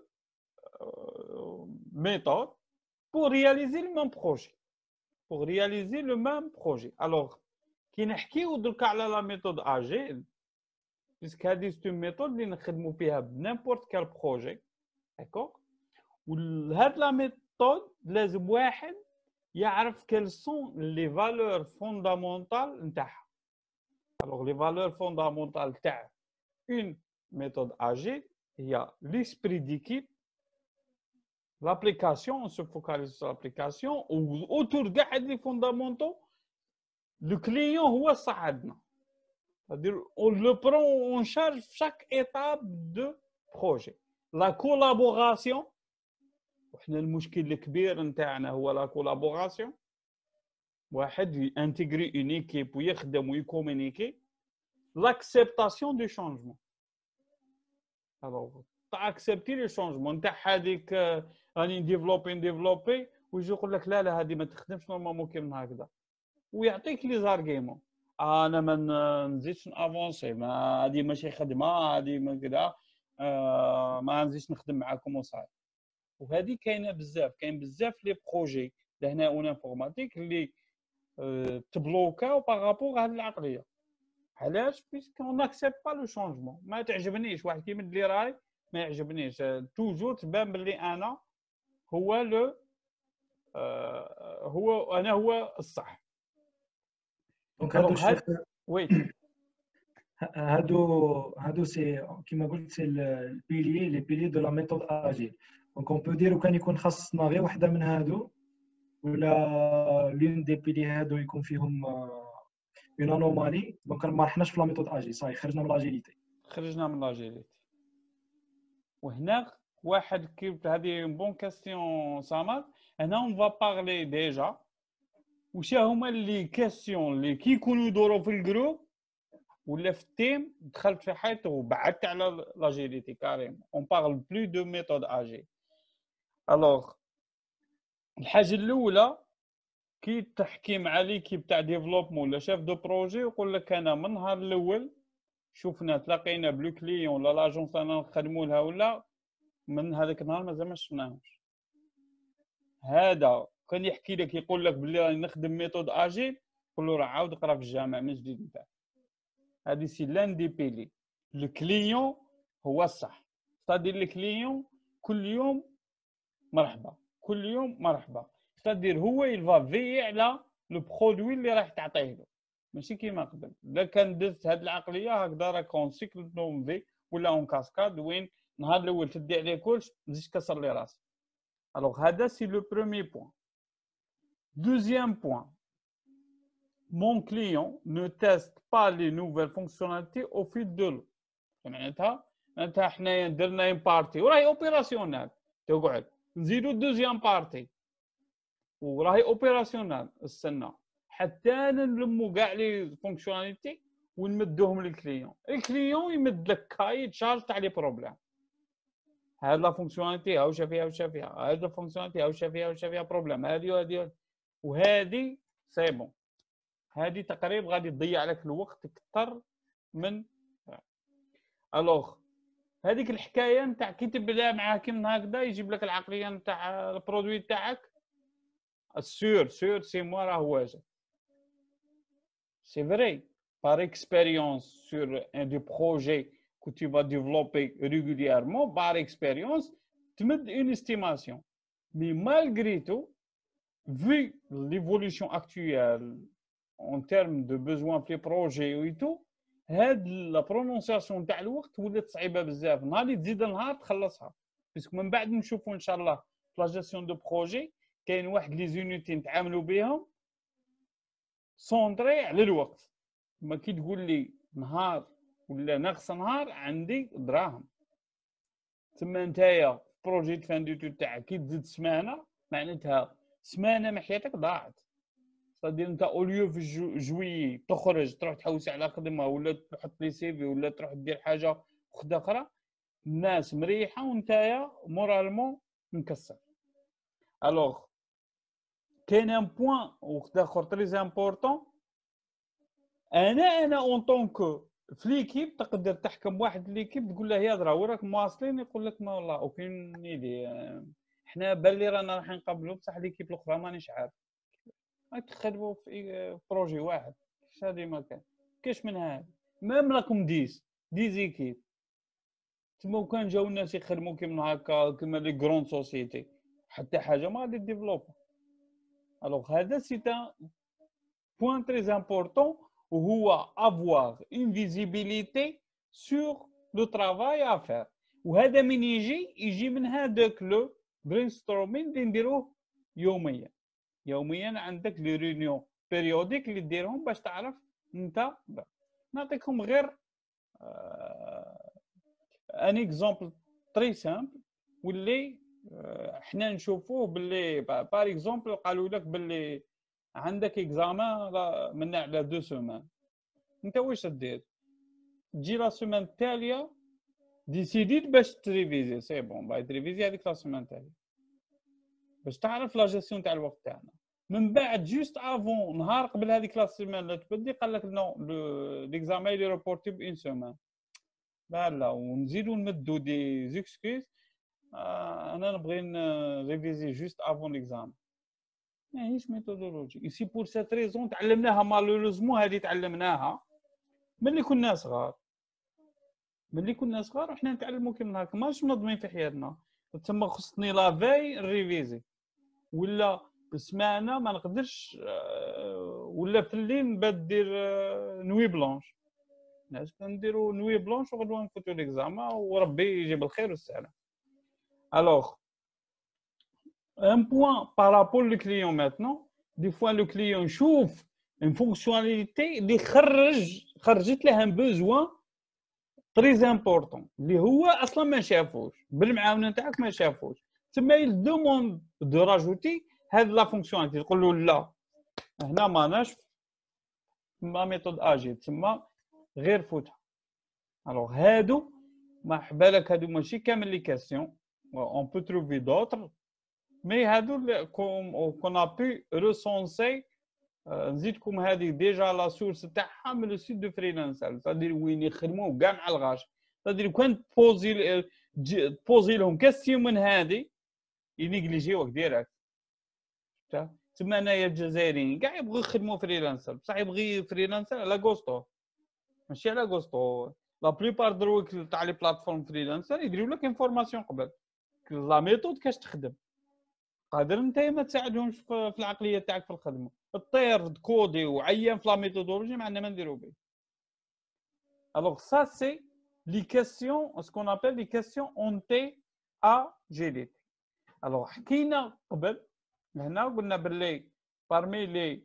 méthodes pour réaliser le même projet pour réaliser le même projet. alors كي نحكيو درك على لا ميثود اجيل باسكو هذه سي ميثود اللي نخدموا فيها بنيمبورت كال بروجي داكوغ. وهاد لا ميثود لازم واحد يعرف كال سون لي فالور فوندامونتال نتاعها. alors لي فالور فوندامونتال تاع اون ميثود اجيل هي l'esprit d'équipe, l'application, on se focalise sur l'application, autour de les fondamentaux, le client هو الصح عندنا. c'est-à-dire on le prend en charge chaque étape de projet. La collaboration, وحنا المشكل الكبير نتاعنا هو لا collaboration. واحد ينتجري une équipe ويخدم ويكومونيكي. L'acceptation du changement. alors تاكسبتي لي شونجمون نتاع هذيك راني نديفلوبي نديفلوبي ويجي يقول لك لا لا هذه ما تخدمش نورمالمون كي من هكذا ويعطيك لي زارغيمون انا ما نزيدش نافونسي ما هذه ماشي خدمه هذه ما كذا آه ما نزيدش نخدم معاكم وصاي. وهذه كاينه بزاف كاين بزاف لي بروجي لهنا اون انفورماتيك اللي آه تبلوكاو بارابور هذه العقليه. علاش؟ بيسكو اون اكسبت با لو شونجمون ما تعجبنيش واحد كيما اللي راي ما يعجبنيش توجور تبان باللي انا هو لو آه هو انا هو الصح. دونك هادو الشيخ وي هادو هادو سي كيما قلت سي البيلي لي بيلي دو لا ميثود اجيل. دونك اون بو دير كان يكون خاصنا غير وحده من هادو ولا لون دي بيلي هادو يكون فيهم اون انومالي دونك ما رحناش في لا ميثود اجيل صاي خرجنا من لاجيليتي خرجنا من لاجيليتي. وهنا واحد كيف هذه بون كاستيون سامر هنا اون فا بارلي ديجا واش هما لي كاستيون اللي كي يكونوا يدوروا في الجروب ولا في التيم دخلت في حيط وبعدت على لاجيليتي كاريم اون بارل بلو دو ميثود اجيل. الوغ الحاجه الاولى كي تحكي مع ليكيب تاع ديفلوبمون ولا شاف دو بروجي يقول لك انا من النهار الاول شوفنا تلاقينا بلو كليون ولا لاجونس انا نخدموا لها ولا من هذاك النهار مازال ما شفناهمش. هذا كان يحكي لك يقول لك بلي راني نخدم ميثود اجيل، قول له راه عاود اقرا في الجامع من جديد نتاعك. هذه سي لان دي بيلي. الكليون هو الصح، ستادير الكليون كل يوم مرحبا، كل يوم مرحبا، ستادير هو يلفا في على لو برودوي اللي راح تعطيه له، ماشي كيما قبل. اذا كان درت هذه العقليه هكذا راك اون سيكل نومفي ولا اون كاسكاد، وين نهار الاول تدي عليه كلش تزيد تكسر لي راسك. الوغ هذا سي لو بروميي بوين. دوزيام بوين، mon client ne teste pas les nouvelles fonctionnalités au fil de l'eau. معناتها معناتها حنايا درنا اون بارتي وراهي اوبيراسيونال، تقعد نزيدو دوزيام بارتي وراهي اوبيراسيونال، استنى حتى نلمو كاع لي فونكسيوناليتي ونمدوهم للكليون. الكليون يمد لك كاي تشارج تاع لي بروبليم. هاد لا فونكسيوناليتي هاوشا فيها هاوشا فيها، هاد لا فونكسيوناليتي هاوشا فيها هاوشا فيها بروبليم، هادي وهادي وهادي سي بون. هادي تقريبا غادي تضيع لك الوقت اكثر من. الوغ هذيك الحكايه نتاع كي تبدا معاه كيما هكذا يجيب لك العقليه نتاع البرودوي تاعك سور سور سي موا راه واجد. سي فري par expérience sur un des projets que tu vas développer régulièrement, par expérience tu mets une estimation, mais malgré tout vu l'évolution actuelle en termes de besoins في projet et tout، هاد لا برونونسياسيون تاع الوقت ولات صعيبه بزاف. نهار اللي تزيد النهار تخلصها، باسكو من بعد نشوفوا ان شاء الله في لا جيستيون دو بروجي كاين واحد لي زونيتي نتعاملوا بهم سونطري على الوقت. ما كي تقول لي نهار ولا ناقص نهار عندي دراهم، تما نتايا بروجي فان دو تاعك كي تزيد سمانه معناتها سمانه من حياتك ضاعت. صدير انت اوليو في جوي تخرج تروح تحوس على خدمه ولا تحط لي سيفي ولا تروح دير حاجه وحده اخرى، الناس مريحه وانتايا مورالمون مكسر. الوغ كاين ان بوين وحده اخر تري امبورطون. انا انا اون طونكو في ليكيب تقدر تحكم واحد ليكيب تقول له يا درا وين راكم واصلين، يقول لك ما والله وكاين يدي حنا بالي رانا راح نقابلوا بصح ليكيب الاخرى مانيش عارف. تخدموا في بروجي واحد كيفاش هادي ما كان كاش من هذا ميم راكم ديز ديزيكيب تما كان جاو الناس يخدموا كيما هكا كيما لي غرون سوسيتي حتى حاجه ما غادي ديفلوب. الوغ هذا سي ان بوين تري امبورطون وهو افواغ اون فيزيبيليتي سور لو ترافاي افير. وهذا من يجي يجي من هذاك لو برين ستورمين اللي نديروه يوميا. يوميا عندك لي ريونيون بيريوديك اللي ديرهم باش تعرف انت. نعطيكم غير ان اكزومبل تري سامبل واللي حنا نشوفوه باللي بار اكزومبل قالوا لك باللي عندك اكزامان من على دو سومان، انت واش تدير؟ تجي لا سومان التاليه ديسيديت باش تريفيزي سي بون باغي تريفيزي هذيك لا سومان التاليه باش تعرف لا جيستيون تاع الوقت تاعنا. من بعد جوست افون نهار قبل هذيك لا سيمان اللي تبدي قال لك نو ليكزامان لي ريبورتي بين سيمان. لا لا ونزيدو نمدو دي زيكسكيز آه انا نبغي نريفيزي جوست افون ليكزامان. ماهيش ميثودولوجي. اي سي بور سيت ريزون تعلمناها مالوريزمون. هذه تعلمناها ملي كنا صغار، ملي كنا صغار وحنا نتعلموا كيما هكا ماش منظمين في حياتنا. تما خصني لا في ريفيزي ولا بسمانه ما نقدرش ولا في الليل نبدا دير نوي بلونش. الناس كنديروا نوي بلونش وغدوه نفوتوا ليكزامان وربي يجيب الخير والسلام. الوغ ان بوين بارابول لو كليون ماتنون دي فوا لو كليون يشوف اون فونكسيوناليتي اللي خرج خرجت له ان بوزوان تري امبورطون اللي هو اصلا ما شافوش بالمعاونه نتاعك ما شافوش. تما يل دوموند دو راجوتي هاد لا فونكسيوناليتي تقول له لا هنا ماناش ما ميثود اجي تما غير فوتها. الوغ هادو ما حبالك هادو ماشي كامل لي كاستيون اون بو تروفي دوطر مي هادو كون ا بو ريسونسي. نزيدكم هذه ديجا لا سورس تاعها من لو سيت دو فريلانسر تادير وين يخدموا كاع مع الغاش. تادير كان تبوزي تبوزي لهم كاستيون من هذه ينيجليجيوك ديريكت تما انايا الجزائريين كاع يبغوا يخدموا فريلانسر، بصح يبغي فريلانسر على غوستو ماشي على غوستو. لا بليبار دروك تاع لي بلاتفورم فريلانسر يديروا لك انفورماسيون قبل لا ميثود كاش تخدم، قادر انت ما تساعدهمش في العقليه تاعك في الخدمه، الطير كودي وعيان في لا ميثودولوجي ما عندنا ما نديرو به. الوغ سا سي لي كيسيون سكون ابل لي كيسيون اون تي ا جي دي تي. الوغ حكينا قبل هنا قلنا باللي بارمي لي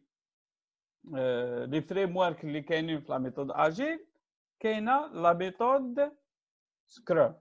لي فريم ورك اللي كاينين في لا ميثود اجيل كاينه لا ميثود سكرام.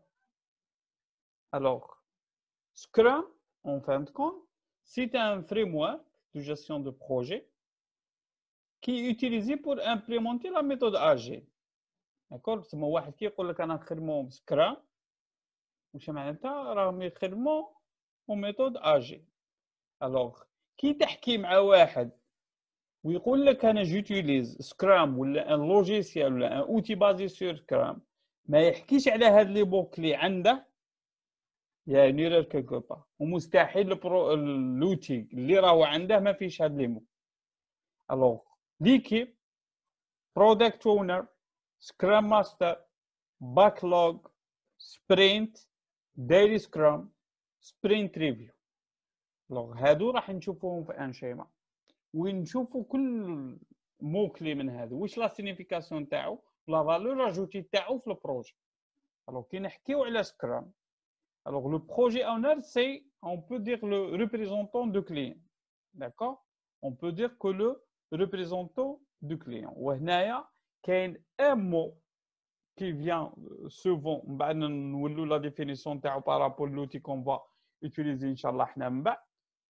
الوغ سكرام en fin de compte, c'est un framework de gestion de projet qui est utilisé pour implémenter la méthode agile. D'accord? C'est moi qui يقول لك انا نخدمو بسكرام واش معناتها راهم يخدموا méthode agile. Alors كي تحكي مع واحد ويقول لك انا جوتيليز سكرام ولا ان لوجيسيال ولا ان اوتي بازي سور سكرام، ما يحكيش على هاد لي بوكلي عنده يا نيرر كيكو با، ومستحيل البرو اللوتي اللي راهو عنده ما فيش هاد لي مو. الوغ ليكيب برودكت اونر سكرام ماستر باكلوغ سبرينت دايلي سكرام سبرينت ريفيو. الوغ هادو راح نشوفوهم في ان شيما وين نشوفوا كل مو كلي من هذا واش لا سينيفيكاسيون تاعو لا فالور اجوتي تاعو في البروجي. الوغ كي نحكيو على سكرام، alors le projet owner c'est, on peut dire, le représentant du client, d'accord? On peut dire que le représentant du client. وهنايا كاين un mot qui vient souvent بعد نولوا la définition تاعو par rapport à l'outil qu'on va utiliser ان شاء الله حنا من بعد.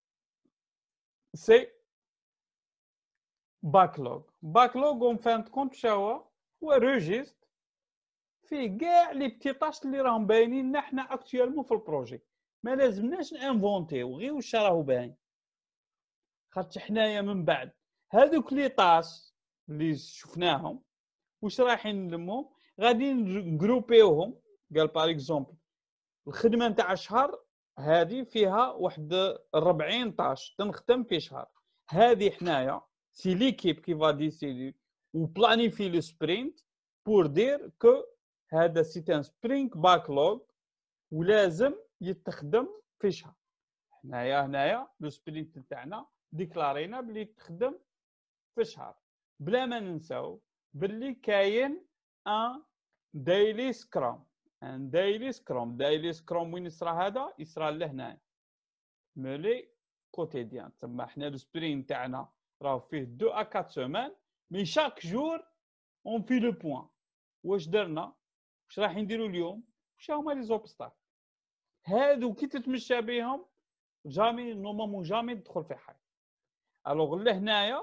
c'est backlog. backlog en fin de compte شاو هو registre فيه كاع لي بتي طاش اللي راهم باينين لنا حنا اكطوالمون في البروجي، ما لازمناش انفونتيو غير واش راهو باين، خاطر حنايا من بعد هذوك لي طاش اللي شفناهم واش رايحين نلمو غادي نجروبيوهم. قال باغ اكزومبل الخدمه نتاع الشهر هذه فيها واحد أربعين طاش تنخدم في شهر، هذه حنايا سي ليكيب كي فا ديسيدي وبلانيفي لو سبرينت بور دير كو هذا سي ان سبرينغ باكلوغ ولازم يتخدم في شهر. هنايا هنايا لو سبرينت تاعنا ديكلارينا بلي تخدم في شهر، بلا ما ننساو باللي كاين ان دايلي سكرام. ان دايلي سكرام دايلي سكرام وين يصرى هذا؟ يصرى لهنايا ملي كوتيديان. تما حنا لو سبرينت تاعنا راه فيه دو ا أربعة سيمان، مي شاك جور اون في لو بوين واش درنا واش راح نديروا اليوم واش هما لي زوبستاك. هادو كي تتمشى بهم جامي نورمالمون جامي تدخل في حاجه. الوغ لهنايا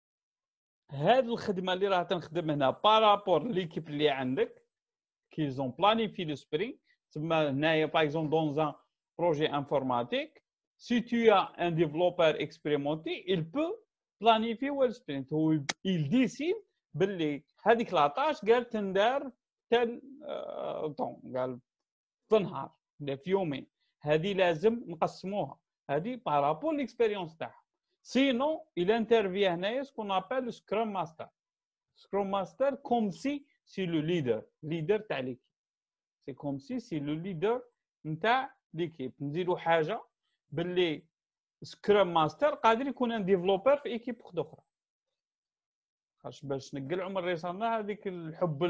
هاد الخدمه اللي راه تنخدم هنا بارابور ليكيب اللي عندك كي زون بلانيفي لو سبرينغ. تما هنايا باغ اكزومبل دون ان بروجي انفورماتيك سي tu as un développeur expérimenté il peut planifier le sprint. هو il décide باللي هذيك لاطاش قال تندار تن طون قال تنهار ولا في يومين، هذه لازم نقسموها، هذه بارابول ليكسبيريونس تاعها. سينو il انترفي هنايا سكون ابل سكرام ماستر. سكرام ماستر كوم سي سي لو ليدر ليدر تاع ليكيب، سي كوم سي سي لو ليدر نتاع ليكيب. نزيدو حاجه باللي سكرام ماستر قادر يكون ان ديفلوبر في ايكيب اخرى، خاطش باش نقلعوا من ريسالنا هذيك الحب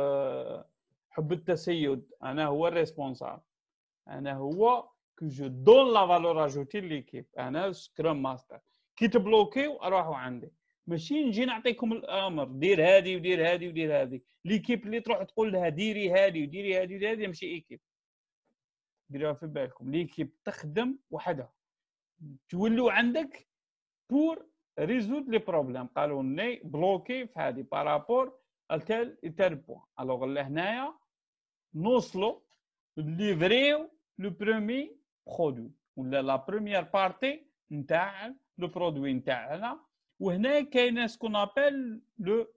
حب التسيد. انا هو الريسبونسابل، انا هو كو جو دون لا فالور اجوتي ليكيب، انا سكرام ماستر. كي تبلوكيو اروحوا عندي، ماشي نجي نعطيكم الامر دير هذه ودير هذه ودير هذه. ليكيب اللي تروح تقول لها ديري هذه وديري هذه وديري هذه ماشي ايكيب، ديروها في بالكم. ليكيب تخدم وحدها، تولوا عندك بور ريزود لي بروبليم. قالوا لي بلوكي في هذه بارابور التال تال بوان. الوغ لهنايا نوصلوا ليفريو لو برومي برودوي ولا لا بروميير بارتي نتاع لو برودوي نتاعنا. وهنا كاينه سكون ابل لو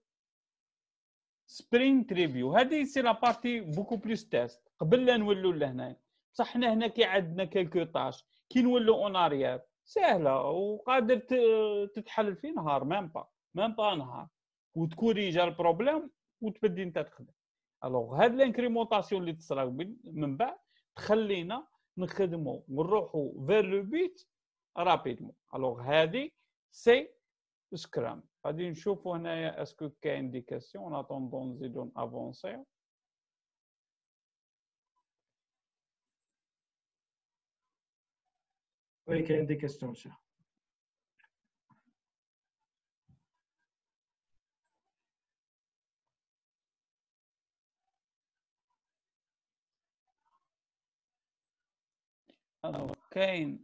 سبرينت ريفيو. هذه سي لا بارتي بوكو بلوس تيست. قبل لا نولوا لهنايا بصح حنا هنا كي عندنا كالكو طاش كي نولوا اون اريير سهله وقادر تتحل في نهار ميم با ميم با نهار وتكوريجا البروبليم وتبدي انت تخدم. الوغ هاد لانكريمونطاسيون اللي تصرا من بعد تخلينا نخدموا ونروحوا فير لو بيت رابيدمون. الوغ هادي سي سكرام. غادي نشوفوا هنايا اسكو كاين دي كاستيون اون اتوندون نزيدو افونسيو. وي كاين دي كاستيون شيخ. Alors, كاين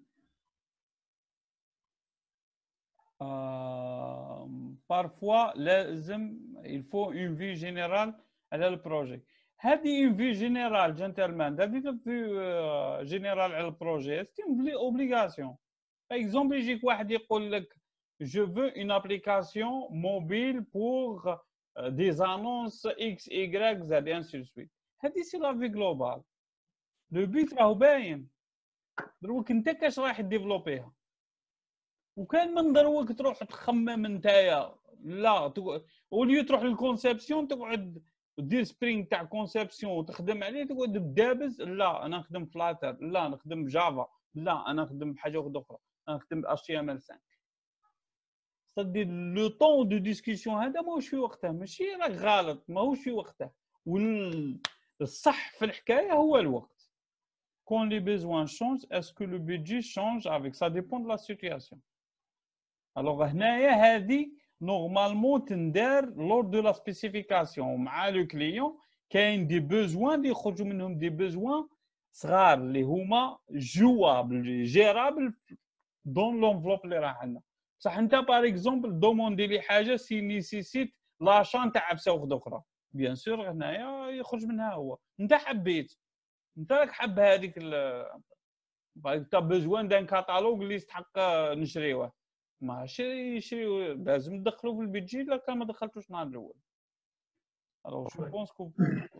euh, parfois لازم il faut une vue générale على البروجي. هذه une vue générale gentlemen، هذه vue générale على البروجي c'est une obligation. Par exemple يجيك واحد يقول لك je veux une application mobile pour des annonces X Y Z et ainsi de suite. هذه c'est la vue globale. Le but راهو باين، دروك انت كاش رايح ديفلوبيها، وكان من دروك تروح تخمم نتايا لا اوليو تروح للكونسيبسيون تقعد دير سبرينغ تاع كونسيبسيون وتخدم عليه تقعد بدابز. لا انا نخدم فلاتر، لا نخدم جافا، لا انا نخدم بحاجه واحده اخرى، انا نخدم اتش تي ام ال خمسة. صدي لو طون دو ديسكسيون هذا ماهوش في وقته، ماشي راك غلط ماهوش في وقته، والصح في الحكايه هو الوقت. Quand les besoins changent, est-ce que le budget change avec? Ça dépend de la situation. Alors, هذه normalement تندار lors de la spécification مع le client. كاين des besoins اللي يخرجوا منهم des besoins صغار اللي هما jouables, gérables dans l'enveloppe اللي راه عندنا. بصح انت par exemple دوموندي لي حاجه سي نيسيسيت لاشان تاع عفسه وحده اخرى، بيان سور هنايا يخرج منها هو. انت حبيت، انت راك حاب هذيك انت بزوان دان كاتالوج اللي يستحق نشريوه، ماشي يشريو لازم ندخلوه في البيدجي. لا كان ما دخلتوش نهار الاول. الوغ جو بونس كو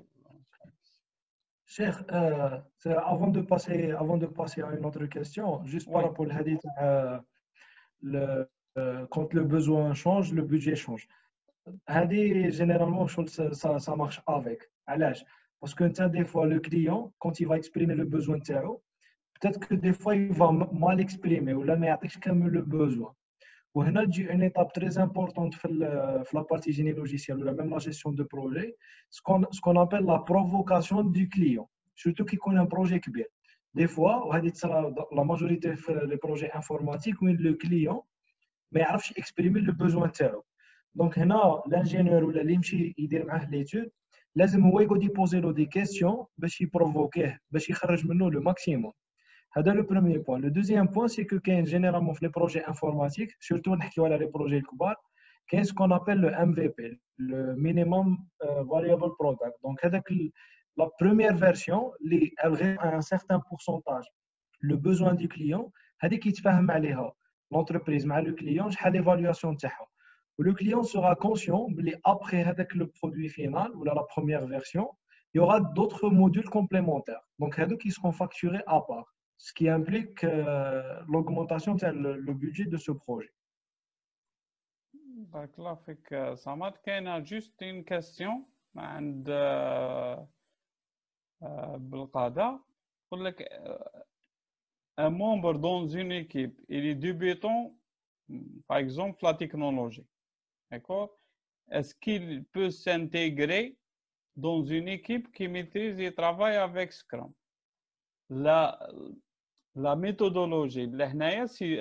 شيخ افون دو باسي افون دو باسي ا اون اوتر كيستيون جوست بارابول لهادي تاع كونت لو بوزوان شونج لو بودجي شونج. هادي جينيرالمون شغل سا سا مارش افيك. علاش؟ Parce que des fois, le client, quand il va exprimer le besoin de Tao, peut-être que des fois, il va mal exprimer ou là, mais il n'y a le besoin. Et là, il y a une étape très importante dans la partie génie logicielle ou même la gestion de projet, ce qu'on ce qu'on appelle la provocation du client. Surtout qu'il connaît un projet qui est. Des fois, la majorité des projets informatiques où le client ne peut pas exprimer le besoin de Tao. Donc, là, l'ingénieur ou l'imchi, il dit l'étude. لازم هو يقعد يبوزي له دي كيسيون باش يبروفوكيه باش يخرج منه لو ماكسيموم. هذا لو بروميير بوين. لو دوزيام بوين سي كو كاين جينيرالمون في لي بروجي انفورماتيك سورتو نحكيو على لي بروجي الكبار كاين سكون ابل لو ام في بي لو مينيموم فاريبل برودكت. دونك هذاك لا بروميير فيرسيون اللي الغي ان سيغتان بورسونتاج لو بوزوان دو كليون، هذيك يتفاهم عليها لونتربريز مع لو كليون شحال ليفالواسيون تاعها. Le client sera conscient qu'après le produit final ou la première version, il y aura d'autres modules complémentaires. Donc, qui seront facturés à part, ce qui implique euh, l'augmentation de le budget de ce projet. Donc là, Samad, il y a juste une question. عند بالقادة يقول لك un membre dans une équipe, il est débutant, par exemple, la technologie. D'accord? Est-ce qu'il peut s'intégrer dans une équipe qui maîtrise et travaille avec Scrum? La, la méthodologie, c'est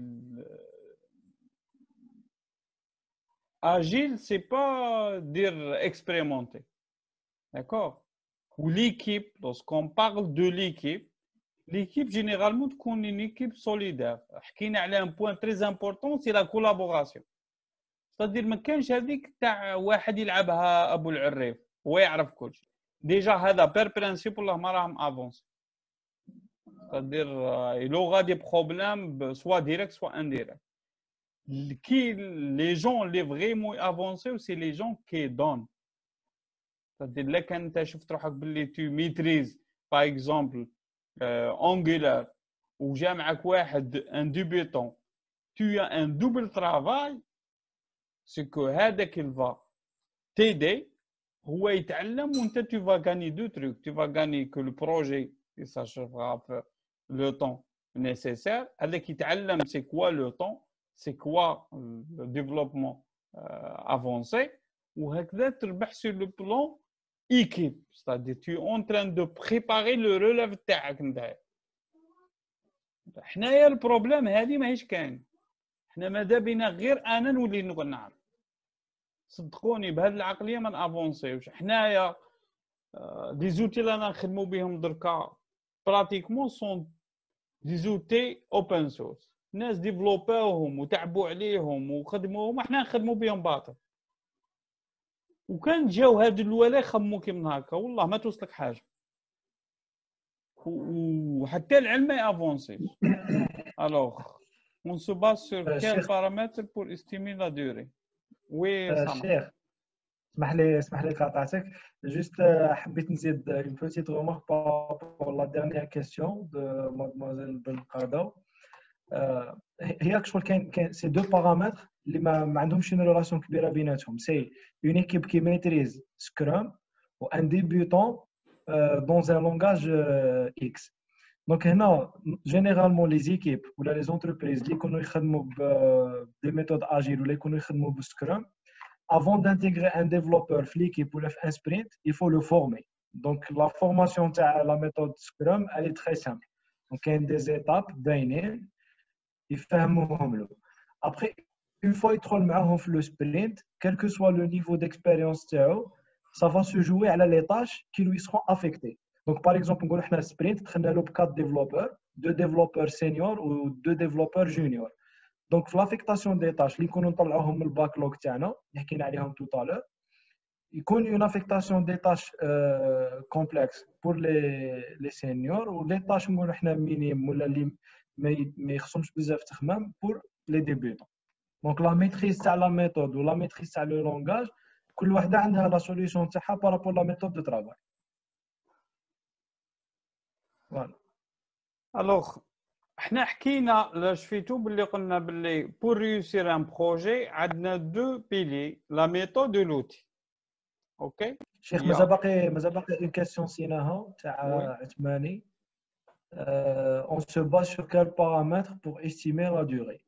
agile, c'est pas dire expérimenter. D'accord? Ou l'équipe, lorsqu'on parle de l'équipe, l'équipe généralement تكون une équipe solidaire. حكينا على un point très important, c'est la collaboration. c'est-à-dire ما كانش هذيك تاع واحد يلعبها ابو العريف هو يعرف كل شيء. ديجا هذا بير برينسيپ والله ما راهم افونس. c'est-à-dire لو غادي بروبليم سوا ديريكت سوا انديريكت. qui les gens les vraiment avancés c'est les gens qui donnent. c'est-à-dire là كان انت شفت روحك باللي tu maîtrises par exemple euh, Angular وجا معك واحد ان ديبيتون tu as un double travail c'est que هذاك il va t'aider هو يتعلم وانت tu vas gagner deux trucs tu vas gagner que le projet il s'achèvera le temps nécessaire هذاك يتعلم c'est quoi le temps c'est quoi le développement euh, avancé وهكذا تربح sur le plan équipe c'est-à-dire tu es en train de préparer le relève تاعك نتايا حنايا البروبليم هذه ماهيش كاين حنا ماذا بينا غير انا نولي نعرف صدقوني بهذه العقليه ما نافونسيوش حنايا دي زوتي اللي انا نخدموا بهم دركا براتيكمون سون دي زوتي اوبن سورس الناس ديفلوباوهم وتعبوا عليهم وخدموهم احنا نخدموا بهم باطل وكان جاو هاد الولا يخموا كيما هكا والله ما توصلك حاجه وحتى العلم ما يافونسيش الوغ on se base sur quels paramètres pour estimer la durée. Oui, Cher. اسمح لي اسمح لي قاطعتك جوست حبيت نزيد une petite remarque pour la dernière question de mademoiselle Belkado. هي كشغل كاين كاين سي دو بارامتر اللي ما, ما عندهمش une relation كبيره بيناتهم سي une équipe qui maîtrise Scrum ou un débutant dans un langage X. Donc, généralement, les équipes ou les entreprises qui utilisent des méthodes agiles ou qui utilisent Scrum, avant d'intégrer un développeur l'équipe ou un sprint, il faut le former. Donc, la formation de la méthode Scrum, elle est très simple. Donc, il y a des étapes, il fait un moment. Après, une fois qu'il trouve le sprint, quel que soit le niveau d'expérience, ça va se jouer à les tâches qui lui seront affectées. Donc, par exemple, on a un sprint, on a quatre développeurs, deux développeurs seniors ou deux développeurs juniors. Donc, l'affectation des tâches, les qu'on a le backlog, tout à l'heure, il y a une affectation des tâches euh, complexes pour les, les seniors ou les tâches minimes pour les débutants. Donc, la maîtrise de la méthode ou la maîtrise de le langage, كل واحدة عندها la solution تاعها par rapport à la méthode de travail. Voilà. Alors, احنا حكينا لا شفيتو باللي قلنا باللي pour réussir un projet عندنا deux piliers la méthode et l'outil. OK شيخ مازال باقي مازال باقي une question سيناها تاع عثماني. On se base sur quel paramètre pour estimer la durée?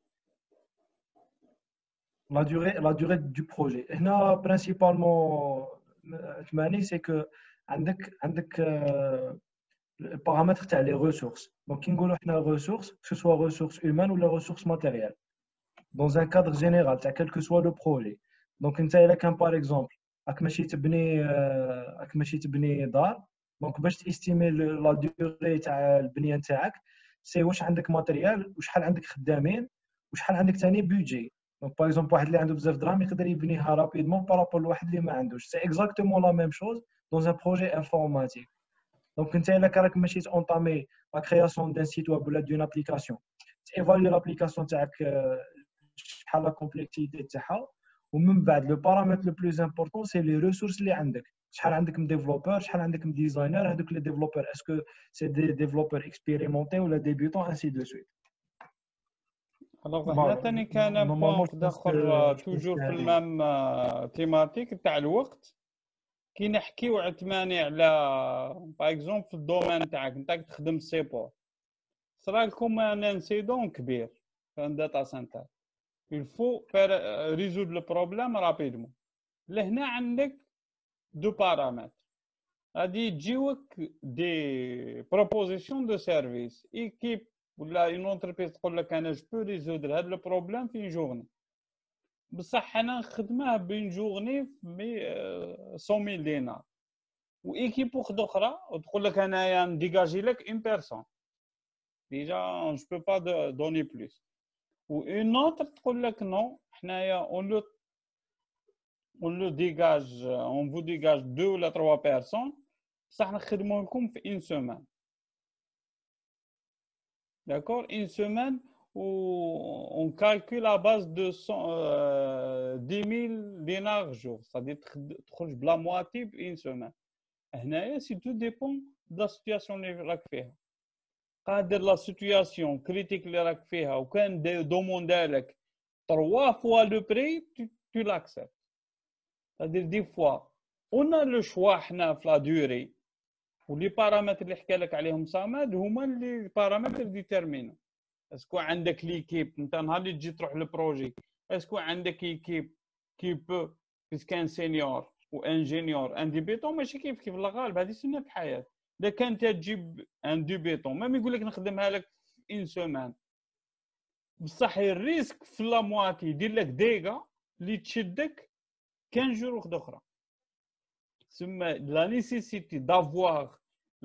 La durée la durée du projet. هنا principalement عثماني c'est que عندك عندك le paramètre تاع les ressources. Donc, qui نقولوا حنا ressources, que ce soit ressources humaines ou les ressources matérielles, dans un cadre général, quel que soit le projet. Donc, انت إلا كان par exemple, راك ماشي تبني راك ماشي تبني دار، donc باش تستيمي la durée تاع البنية نتاعك، سي واش عندك ماتريال، وشحال عندك خدامين، وشحال عندك ثاني بيدجي. Donc, par exemple, واحد اللي عنده بزاف دراهم يقدر يبنيها rapidement par rapport لواحد اللي ما عندوش. C'est exactement la même chose dans un projet informatique. Donc, quand tu as entamé la création d'un site web ou d'une application, tu évalues l'application, tu as la complexité, ou même le paramètre le plus important, c'est les ressources que tu as. Tu as un développeur, tu as un designer, les développeurs. Est-ce que c'est des développeurs expérimentés ou les débutants, ainsi de suite. Alors, هنا ثاني كان بوان اخر توجور في المام تيماتيك تاع الوقت. كي نحكيو عثماني على باغ اكزومبل في الدومين تاعك نتاك تخدم سيبور صرا لكم ان انسيدون كبير في داتا سنتر الفو ريزود لو بروبليم رابيدمون لهنا عندك دو بارامتر غادي تجيوك دي بروبوزيسيون دو سيرفيس ايكيب ولا اون انتربريز تقول لك انا جو بو ريزودر هذا لو بروبليم في جورني بصح انا نخدمها بين جورني مي مية ميل دينار وايكيب وحده اخرى وتقول لك انايا نديجاجي لك اون بيرسون ديجا جو بو با دوني بلوس و اون اوتر تقول لك نو حنايا اون لو اون لو ديجاج اون فو ديجاج دو ولا تروا بيرسون بصح نخدمو لكم في اون سيمين داكور اون سيمين on calcule à base de euh, dix mille dinars jour, c'est-à-dire que la moitié une semaine. Si tout dépend de la situation que tu as. قادر لا سيتوياسيون كريتيك اللي راك فيها وكان دوموندا لك trois fois le prix tu, tu l'acceptes. C'est-à-dire des fois on a le choix حنا في لا دوري ولي بارامتر اللي حكى لك عليهم صامد هما اللي بارامتر ديتيرمينو. اسكو عندك ليكيب انت نهار اللي تجي تروح للبروجي اسكو عندك ايكيب كي بو بس كان سينيور وانجينيور ان ديبيتون ماشي كيف كيف الغالب هذه سنه الحياه. اذا كان تجيب ان ديبيتون ما يقول لك نخدمها لك في ان سومان بصح الريسك في لا مواتي يدير لك ديغا اللي تشدك خمسة جور وحده اخرى. تسمى لا نيسيسيتي دافوار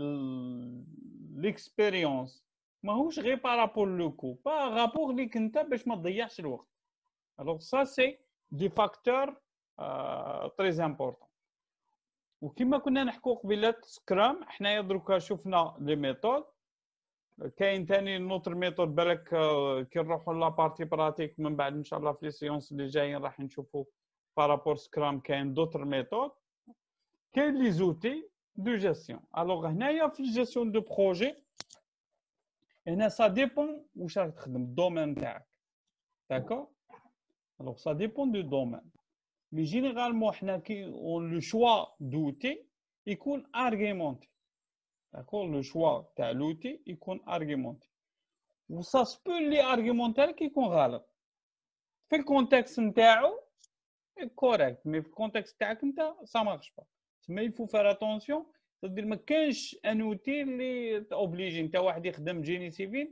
ليكسبيريونس ماهوش غير بارابور لو كو با رابور ليك انت باش ما تضيعش الوقت. الوغ سا سي دي فاكتور تري امبورطون. وكما كنا نحكوا قبيله سكرام حنايا دروكا شفنا لي ميثود. كاين ثاني نوتر ميثود بالك كي نروحوا لا بارتي براتيك من بعد ان شاء الله في لي سيونس اللي جايين راح نشوفوا بارابور سكرام كاين دوتر ميثود. كاين لي زوتي دو جيستيون. الوغ هنايا في جيستيون دو بروجي هنا سا ديبون واش راك تخدم الدومين تاعك داكور. الوغ سا ديبون دو دومين مي جينيرالمون حنا كي لو شوا دوتي يكون ارغيمونتي داكور. لو شوا تاع لوتي يكون ارغيمونتي وسا سبو لي ارغيمونتي لك يكون غلط في الكونتكست نتاعو كوريكت مي في الكونتكست تاعك انت سا مارش با. تما يفو فار اتونسيون تدير ما كانش ان اوتي اللي اوبليجي انت واحد يخدم جيني سيفيل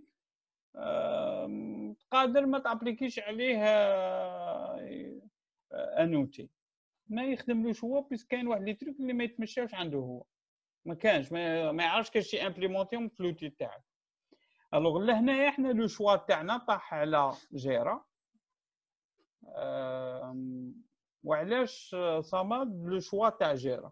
قادر ما تابليكيش عليه ان اوتي ما يخدملوش هو بس كاين واحد لي تروك اللي ما يتمشاوش عنده هو ما كانش ما, ما يعرفش كاش شي امبليمونتيهم في لوتي تاعك. الوغ لهنايا حنا لو شوا تاعنا طاح على جيرا. وعلاش صمد لو شوا تاع جيرا؟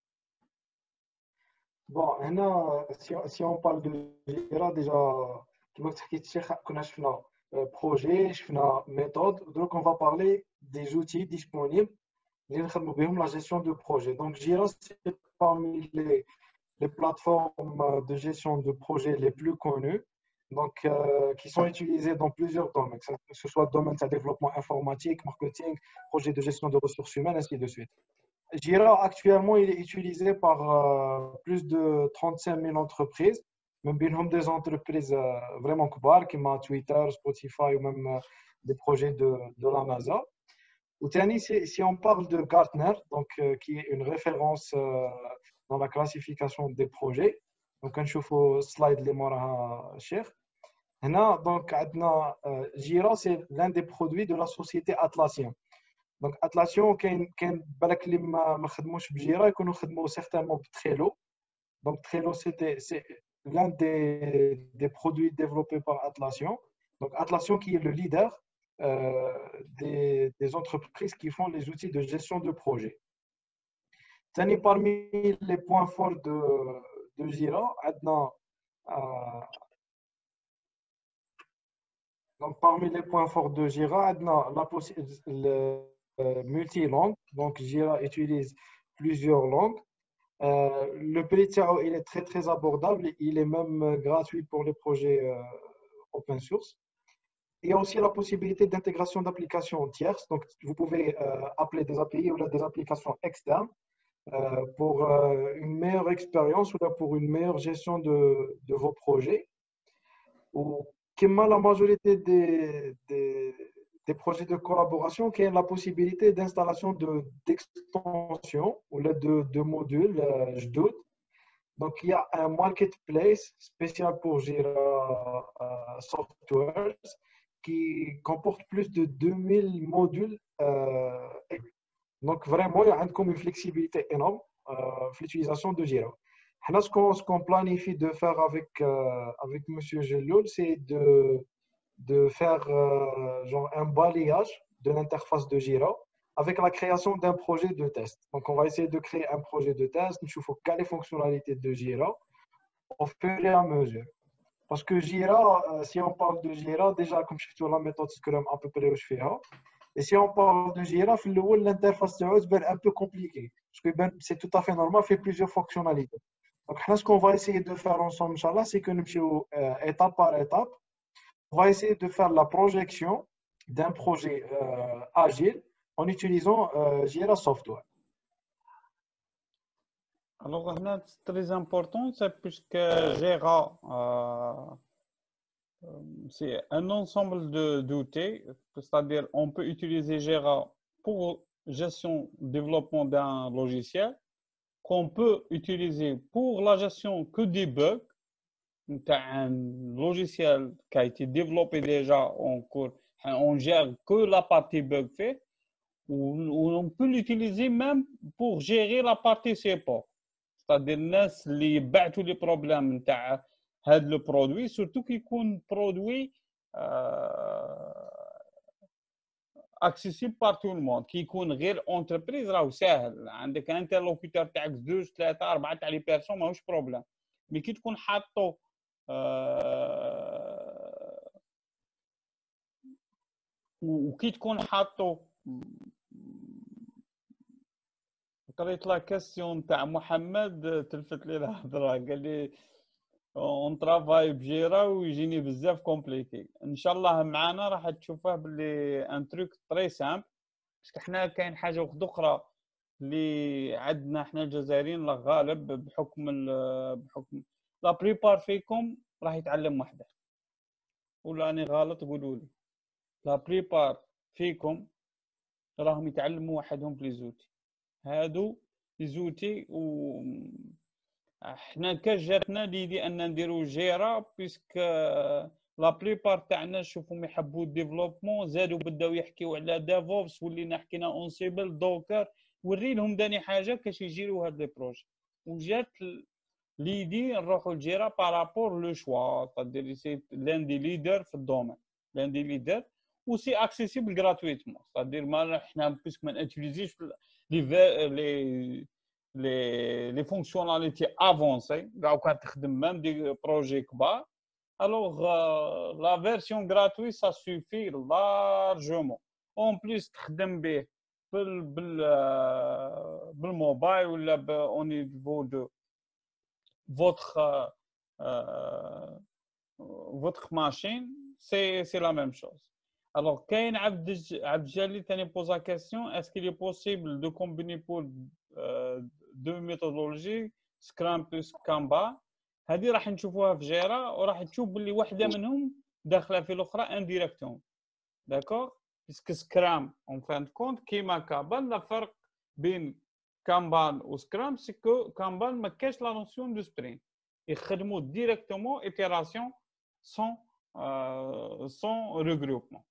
بون هنا سي اون بارل دو جيرا ديجا كيما كنت حكيت الشيخ كنا شفنا بروجي شفنا ميثود دروك اون فا بارلي دي زوتي ديسپونيبل اللي نخدموا بهم لا جيستيون دو بروجي. دونك جيرا سي parmi les les plateformes de gestion de projet les plus connues, donc euh, qui sont utilisées dans plusieurs domaines, que ce soit domaine de développement informatique, marketing, projet de gestion de ressources humaines, ainsi de suite. Jira actuellement il est utilisé par euh, plus de trente-cinq mille entreprises, même des entreprises euh, vraiment grandes comme Twitter, Spotify ou même euh, des projets de, de la NASA. Ou si on parle de Gartner, donc euh, qui est une référence euh, dans la classification des projets. Donc on voit le slide les moraha cher. Donc Jira c'est l'un des produits de la société Atlassian. Donc Atlassian كاين بالك اللي ما ما خدموش بجيرا يكونوا خدموا certainement بتريلو. Donc Trello c'était c'est l'un des des produits développés par Atlassian. Donc Atlassian qui est le leader euh, des des entreprises qui font les outils de gestion de projet. Tani parmi les points forts de de Jira, عندنا euh, donc parmi les points forts de Jira, عندنا la possibilité multilangue. Donc Jira utilise plusieurs langues. Euh, le prix il est très très abordable, il est même gratuit pour les projets euh, open source. Il y a aussi la possibilité d'intégration d'applications tierces. Donc vous pouvez euh, appeler des A P I ou des applications externes euh, pour euh, une meilleure expérience ou pour une meilleure gestion de, de vos projets. Ou comme la majorité des, des des projets de collaboration qui ont la possibilité d'installation de d'extensions ou de, de modules, euh, je doute. Donc il y a un marketplace spécial pour Jira euh, Software qui comporte plus de deux mille modules. Euh, donc vraiment, il y a une flexibilité énorme euh, l'utilisation de Jira. Ce qu'on ce qu'on planifie de faire avec euh, avec Monsieur Geloul, c'est de de faire euh, genre un balayage de l'interface de Jira avec la création d'un projet de test. Donc, on va essayer de créer un projet de test. Il faut quelles les fonctionnalités de Jira au fur et à mesure. Parce que Jira, euh, si on parle de Jira, déjà, comme je suis la méthode Scrum à peu près où je fais, et si on parle de Jira, l'interface de Jira est un peu compliquée. Parce que ben, c'est tout à fait normal, il fait plusieurs fonctionnalités. Donc, ce qu'on va essayer de faire ensemble, Inch'Allah, c'est que nous allons étape par étape, on va essayer de faire la projection d'un projet euh, agile en utilisant euh, Jira Software. Alors, là, c'est très important, c'est puisque Jira, euh, c'est un ensemble d'outils, c'est-à-dire on peut utiliser Jira pour gestion, développement d'un logiciel, qu'on peut utiliser pour la gestion que des bugs. Tu as un logiciel qui a été développé déjà en cours, on gère que la partie bug fait, ou, ou on peut l'utiliser même pour gérer la partie support. C'est-à-dire الناس اللي يبعثوا لي بروبليم نتاع هذا لو برودوي سورتو كي يكون برودوي اكسيسيبل بار تو الموند كي يكون غير اونتربريز راه ساهل عندك انترلوكيتور تاعك زوج ثلاثه اربعه تاع لي بيرسون ماهوش بروبليم مي كي تكون حاطو وكي تكون حاطو قريت لا كاستيون تاع محمد تلفت لي الهضره قال لي اون ترافاي بجيرا ويجيني بزاف كومبليكي ان شاء الله معانا راح تشوفه باللي ان تروك طري سامبل باسكو حنا كاين حاجه وحده اخرى اللي عندنا حنا الجزائريين الغالب بحكم بحكم لا بريبار فيكم راح يتعلم وحده ولا اني غلط قولوا لي لا بريبار فيكم راهم يتعلموا وحدهم في لي زوتي هادو لي زوتي و احنا كجاتنا ليدي ان نديرو جيرا بيسك لا بريبار تاعنا شوفهم يحبوا الديفلوبمون زادوا بداو يحكيو على ديفوبس ولينا حكينا اونسيبل دوكر وري لهم داني حاجه كاش يجيروا هاد لي بروجي وجات ليدي نروحوا لجيرا بارابور لو شوا تادير سي لان دي ليدر في الدومين لان دي ليدر وسي اكسيسيبل غراتويتمون تادير ما حنا بيسك ما ناتيليزيش لي لي les, les fonctionnalités avancées, quand tu as même des projets كبار, alors euh, la version gratuite ça suffit largement. En plus تخدم به بال بال بالموبايل ولا au niveau de votre euh, votre machine, c'est c'est la même chose. Alors, Kain Abdjali t'a posé la question, est-ce qu'il est possible de combiner pour euh, deux méthodologies, Scrum plus Kanban? هذه راح نشوفوها في جيرا وراح تشوف باللي واحدة منهم داخلة في الأخرى indirectement. D'accord? Puisque Scrum, en fin de compte, كيما Kanban, le فرق بين Kanban ou Scrum, c'est que Kanban ما كاش la notion de sprint. يخدموا directement itération sans, euh, sans regroupement.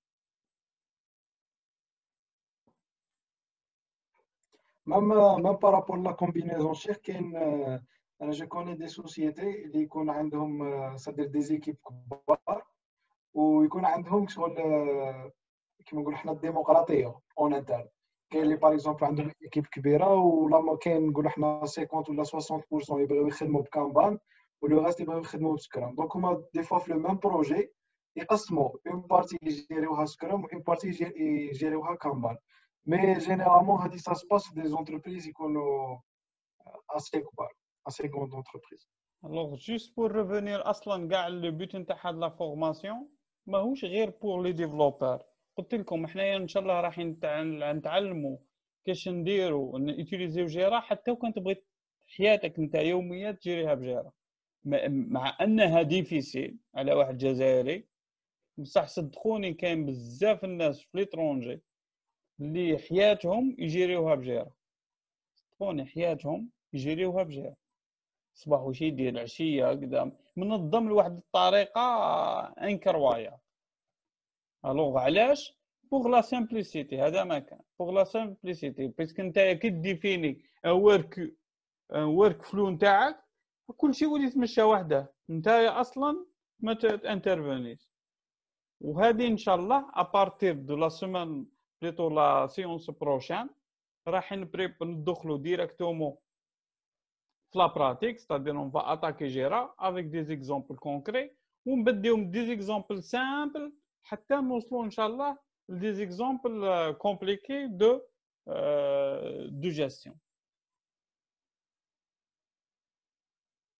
Même, même par rapport à la combinaison, je connais des sociétés qui ont c'est-à-dire des équipes كبار ويكون عندهم شغل كيما نقولوا حنا الديمقراطيه اون انترن كاين اللي باغ اكزومبل عندهم ايكيب كبيره ولا كاين نقولوا حنا خمسين ولا ستين بالمية يبغيو يخدموا بكانبان ولو غاست يبغيو يخدموا بسكرام دونك هما دي فوا في لو ميم بروجي يقسموا اون بارتي يجيريوها سكرام وان بارتي يجيريوها كانبان مي جينيرالمون هادي سا سباس دي زونتربريز يكونوا اسي كبار اسي غروند انتربريز. Alors, juste pour revenir, أصلاً كاع le but نتاع هاد لا فورماسيون ماهوش غير بور لي ديفلوبر. قلت لكم حنايا ان شاء الله راح نتعلموا كيش نديروا نيوتيليزيو جيرا حتى وكان تبغي حياتك نتاع يوميات تجريها بجيرا مع انها ديفيسيل على واحد جزائري بصح صدقوني كاين بزاف الناس في ليترونجي اللي حياتهم يجريوها بجيرا صدقوني حياتهم يجريوها بجيرا صباح وش يدير العشيه قدام منظم لواحد الطريقه انكروايا. الوغ علاش بوغ لا سامبليسيتي هذا ما كان بوغ لا سامبليسيتي باسكو نتايا كي ديفيني ان ورك ان ورك فلو نتاعك كلشي يولي يتمشى وحده نتايا اصلا ما تانترفونيش. وهذه ان شاء الله ابارتير دو لا سيمين بليتو لا سيونس بروشان راح نبريب ندخلوا ديريكتومون في لا براتيك ستادير اون فا اتاكي جيرا افيك دي زيكزامبل كونكري ونبديهم دي زيكزامبل سامبل حتى نوصلوا ان شاء الله لدي زيكزامبل كومبليكي دو دو جيستيون.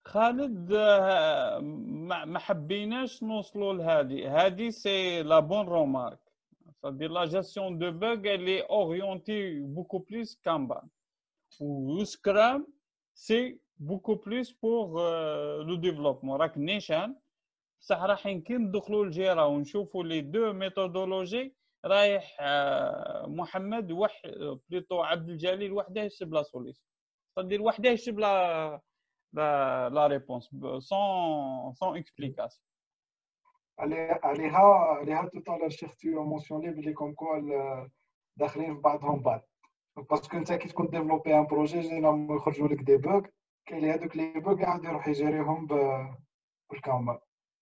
خالد آه، ما ما حبيناش نوصلوا لهذه هذه سي لا بون رومارك. c'est-à-dire la gestion de bug elle est orientée beaucoup plus Kanban ou Scrum c'est beaucoup plus pour euh, le développement. راك نيشان بصح راح يمكن ندخلوا لجيرا ونشوفوا لي دو ميثودولوجي. رايح آه، محمد وح بليطو عبد الجليل وحده يكتب لا سوليسيون. c'est-à-dire وحده يكتب لا la, la réponse sans, sans explication. عليها عليها tout à l'heure Cheikh tu as mentionné بلي comme quoi داخلين في بعضهم بعض باسكو انت كي تكون ديفلوبي ان بروجي جينيرالمون يخرجوا لك دي بوغ كاين اللي هذوك لي بوغ قاعد يروح يجيريهم بالكامل.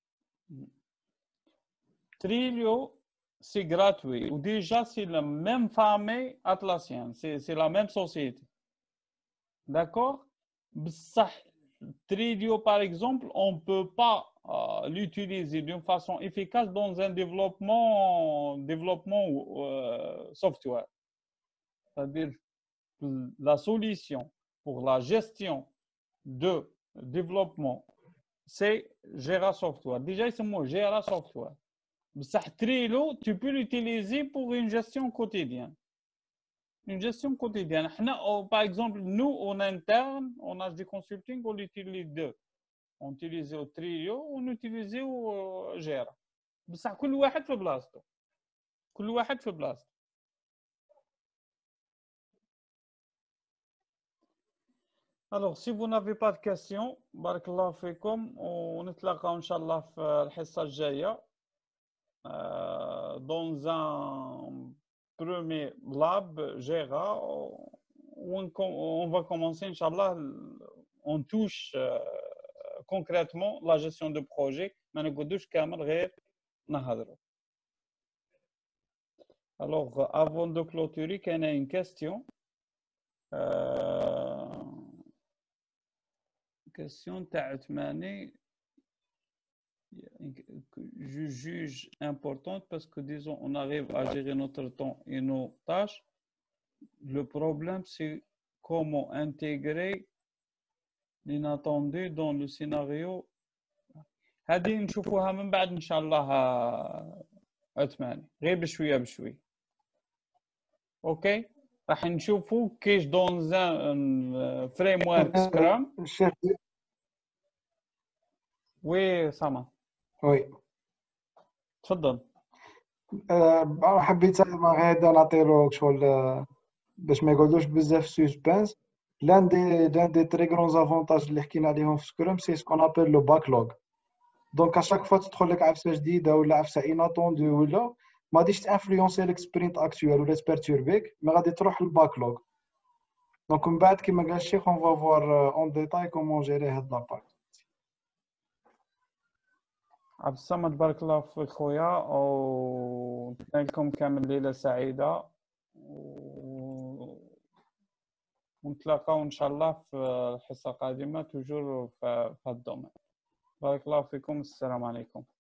Trilio c'est gratuit ou déjà c'est la même famille Atlassian, c'est c'est la même société. D'accord? بصح Trilio, par exemple, on ne peut pas euh, l'utiliser d'une façon efficace dans un développement, développement euh, software. C'est-à-dire la solution pour la gestion de développement, c'est Jira Software. Déjà, c'est moi, Jira Software. Trello, tu peux l'utiliser pour une gestion quotidienne. Une gestion quotidienne. Par exemple, nous, en interne, on a du consulting, on utilise deux. On utilise au Trello, on utilise au Jira. بصح كل واحد في بلاصتو. كل واحد في بلاصتو. Alors, si vous n'avez pas de questions, بارك الله فيكم ونتلاقاو إن شاء الله في الحصة الجاية. Dans un premier lab Jira, on va commencer, Inch'Allah, on touche euh, concrètement la gestion de projet. Alors, avant de clôturer, il y a une question. Euh, question Ta'atmani. Je juge importante parce que, disons, on arrive à gérer notre temps et nos tâches. Le problème, c'est comment intégrer l'inattendu dans le scénario. هذه نشوفوها من بعد إن شاء الله عثماني غير بشوية بشوي. أوكي راح نشوفوا كيش dans un framework Scrum. وي سما. وي تفضل. أه حبيت ما غير نعطيلو شغل باش ما يقعدوش بزاف سسبانس. لان دي لان دي تري غرون زافونتاج اللي حكينا عليهم في سكرام سي سكون ابل لو باكلوغ. دونك اشاك فوا تدخل لك عفسه جديده ولا عفسه اناتوندو ولا ما غاديش تانفلونسي لك سبرينت اكطوال ولا تبيرتوربيك مي غادي تروح للباكلوغ. دونك من بعد كيما قال الشيخ اون فافوار اون ديتاي كومون جيري هاد لابارت. عبد الصمد بارك الله فيك خويا ونتمنى لكم كامل ليله سعيده ونتلاقاو ان شاء الله في الحصه القادمه توجور في هذا الدومين. بارك الله فيكم. السلام عليكم.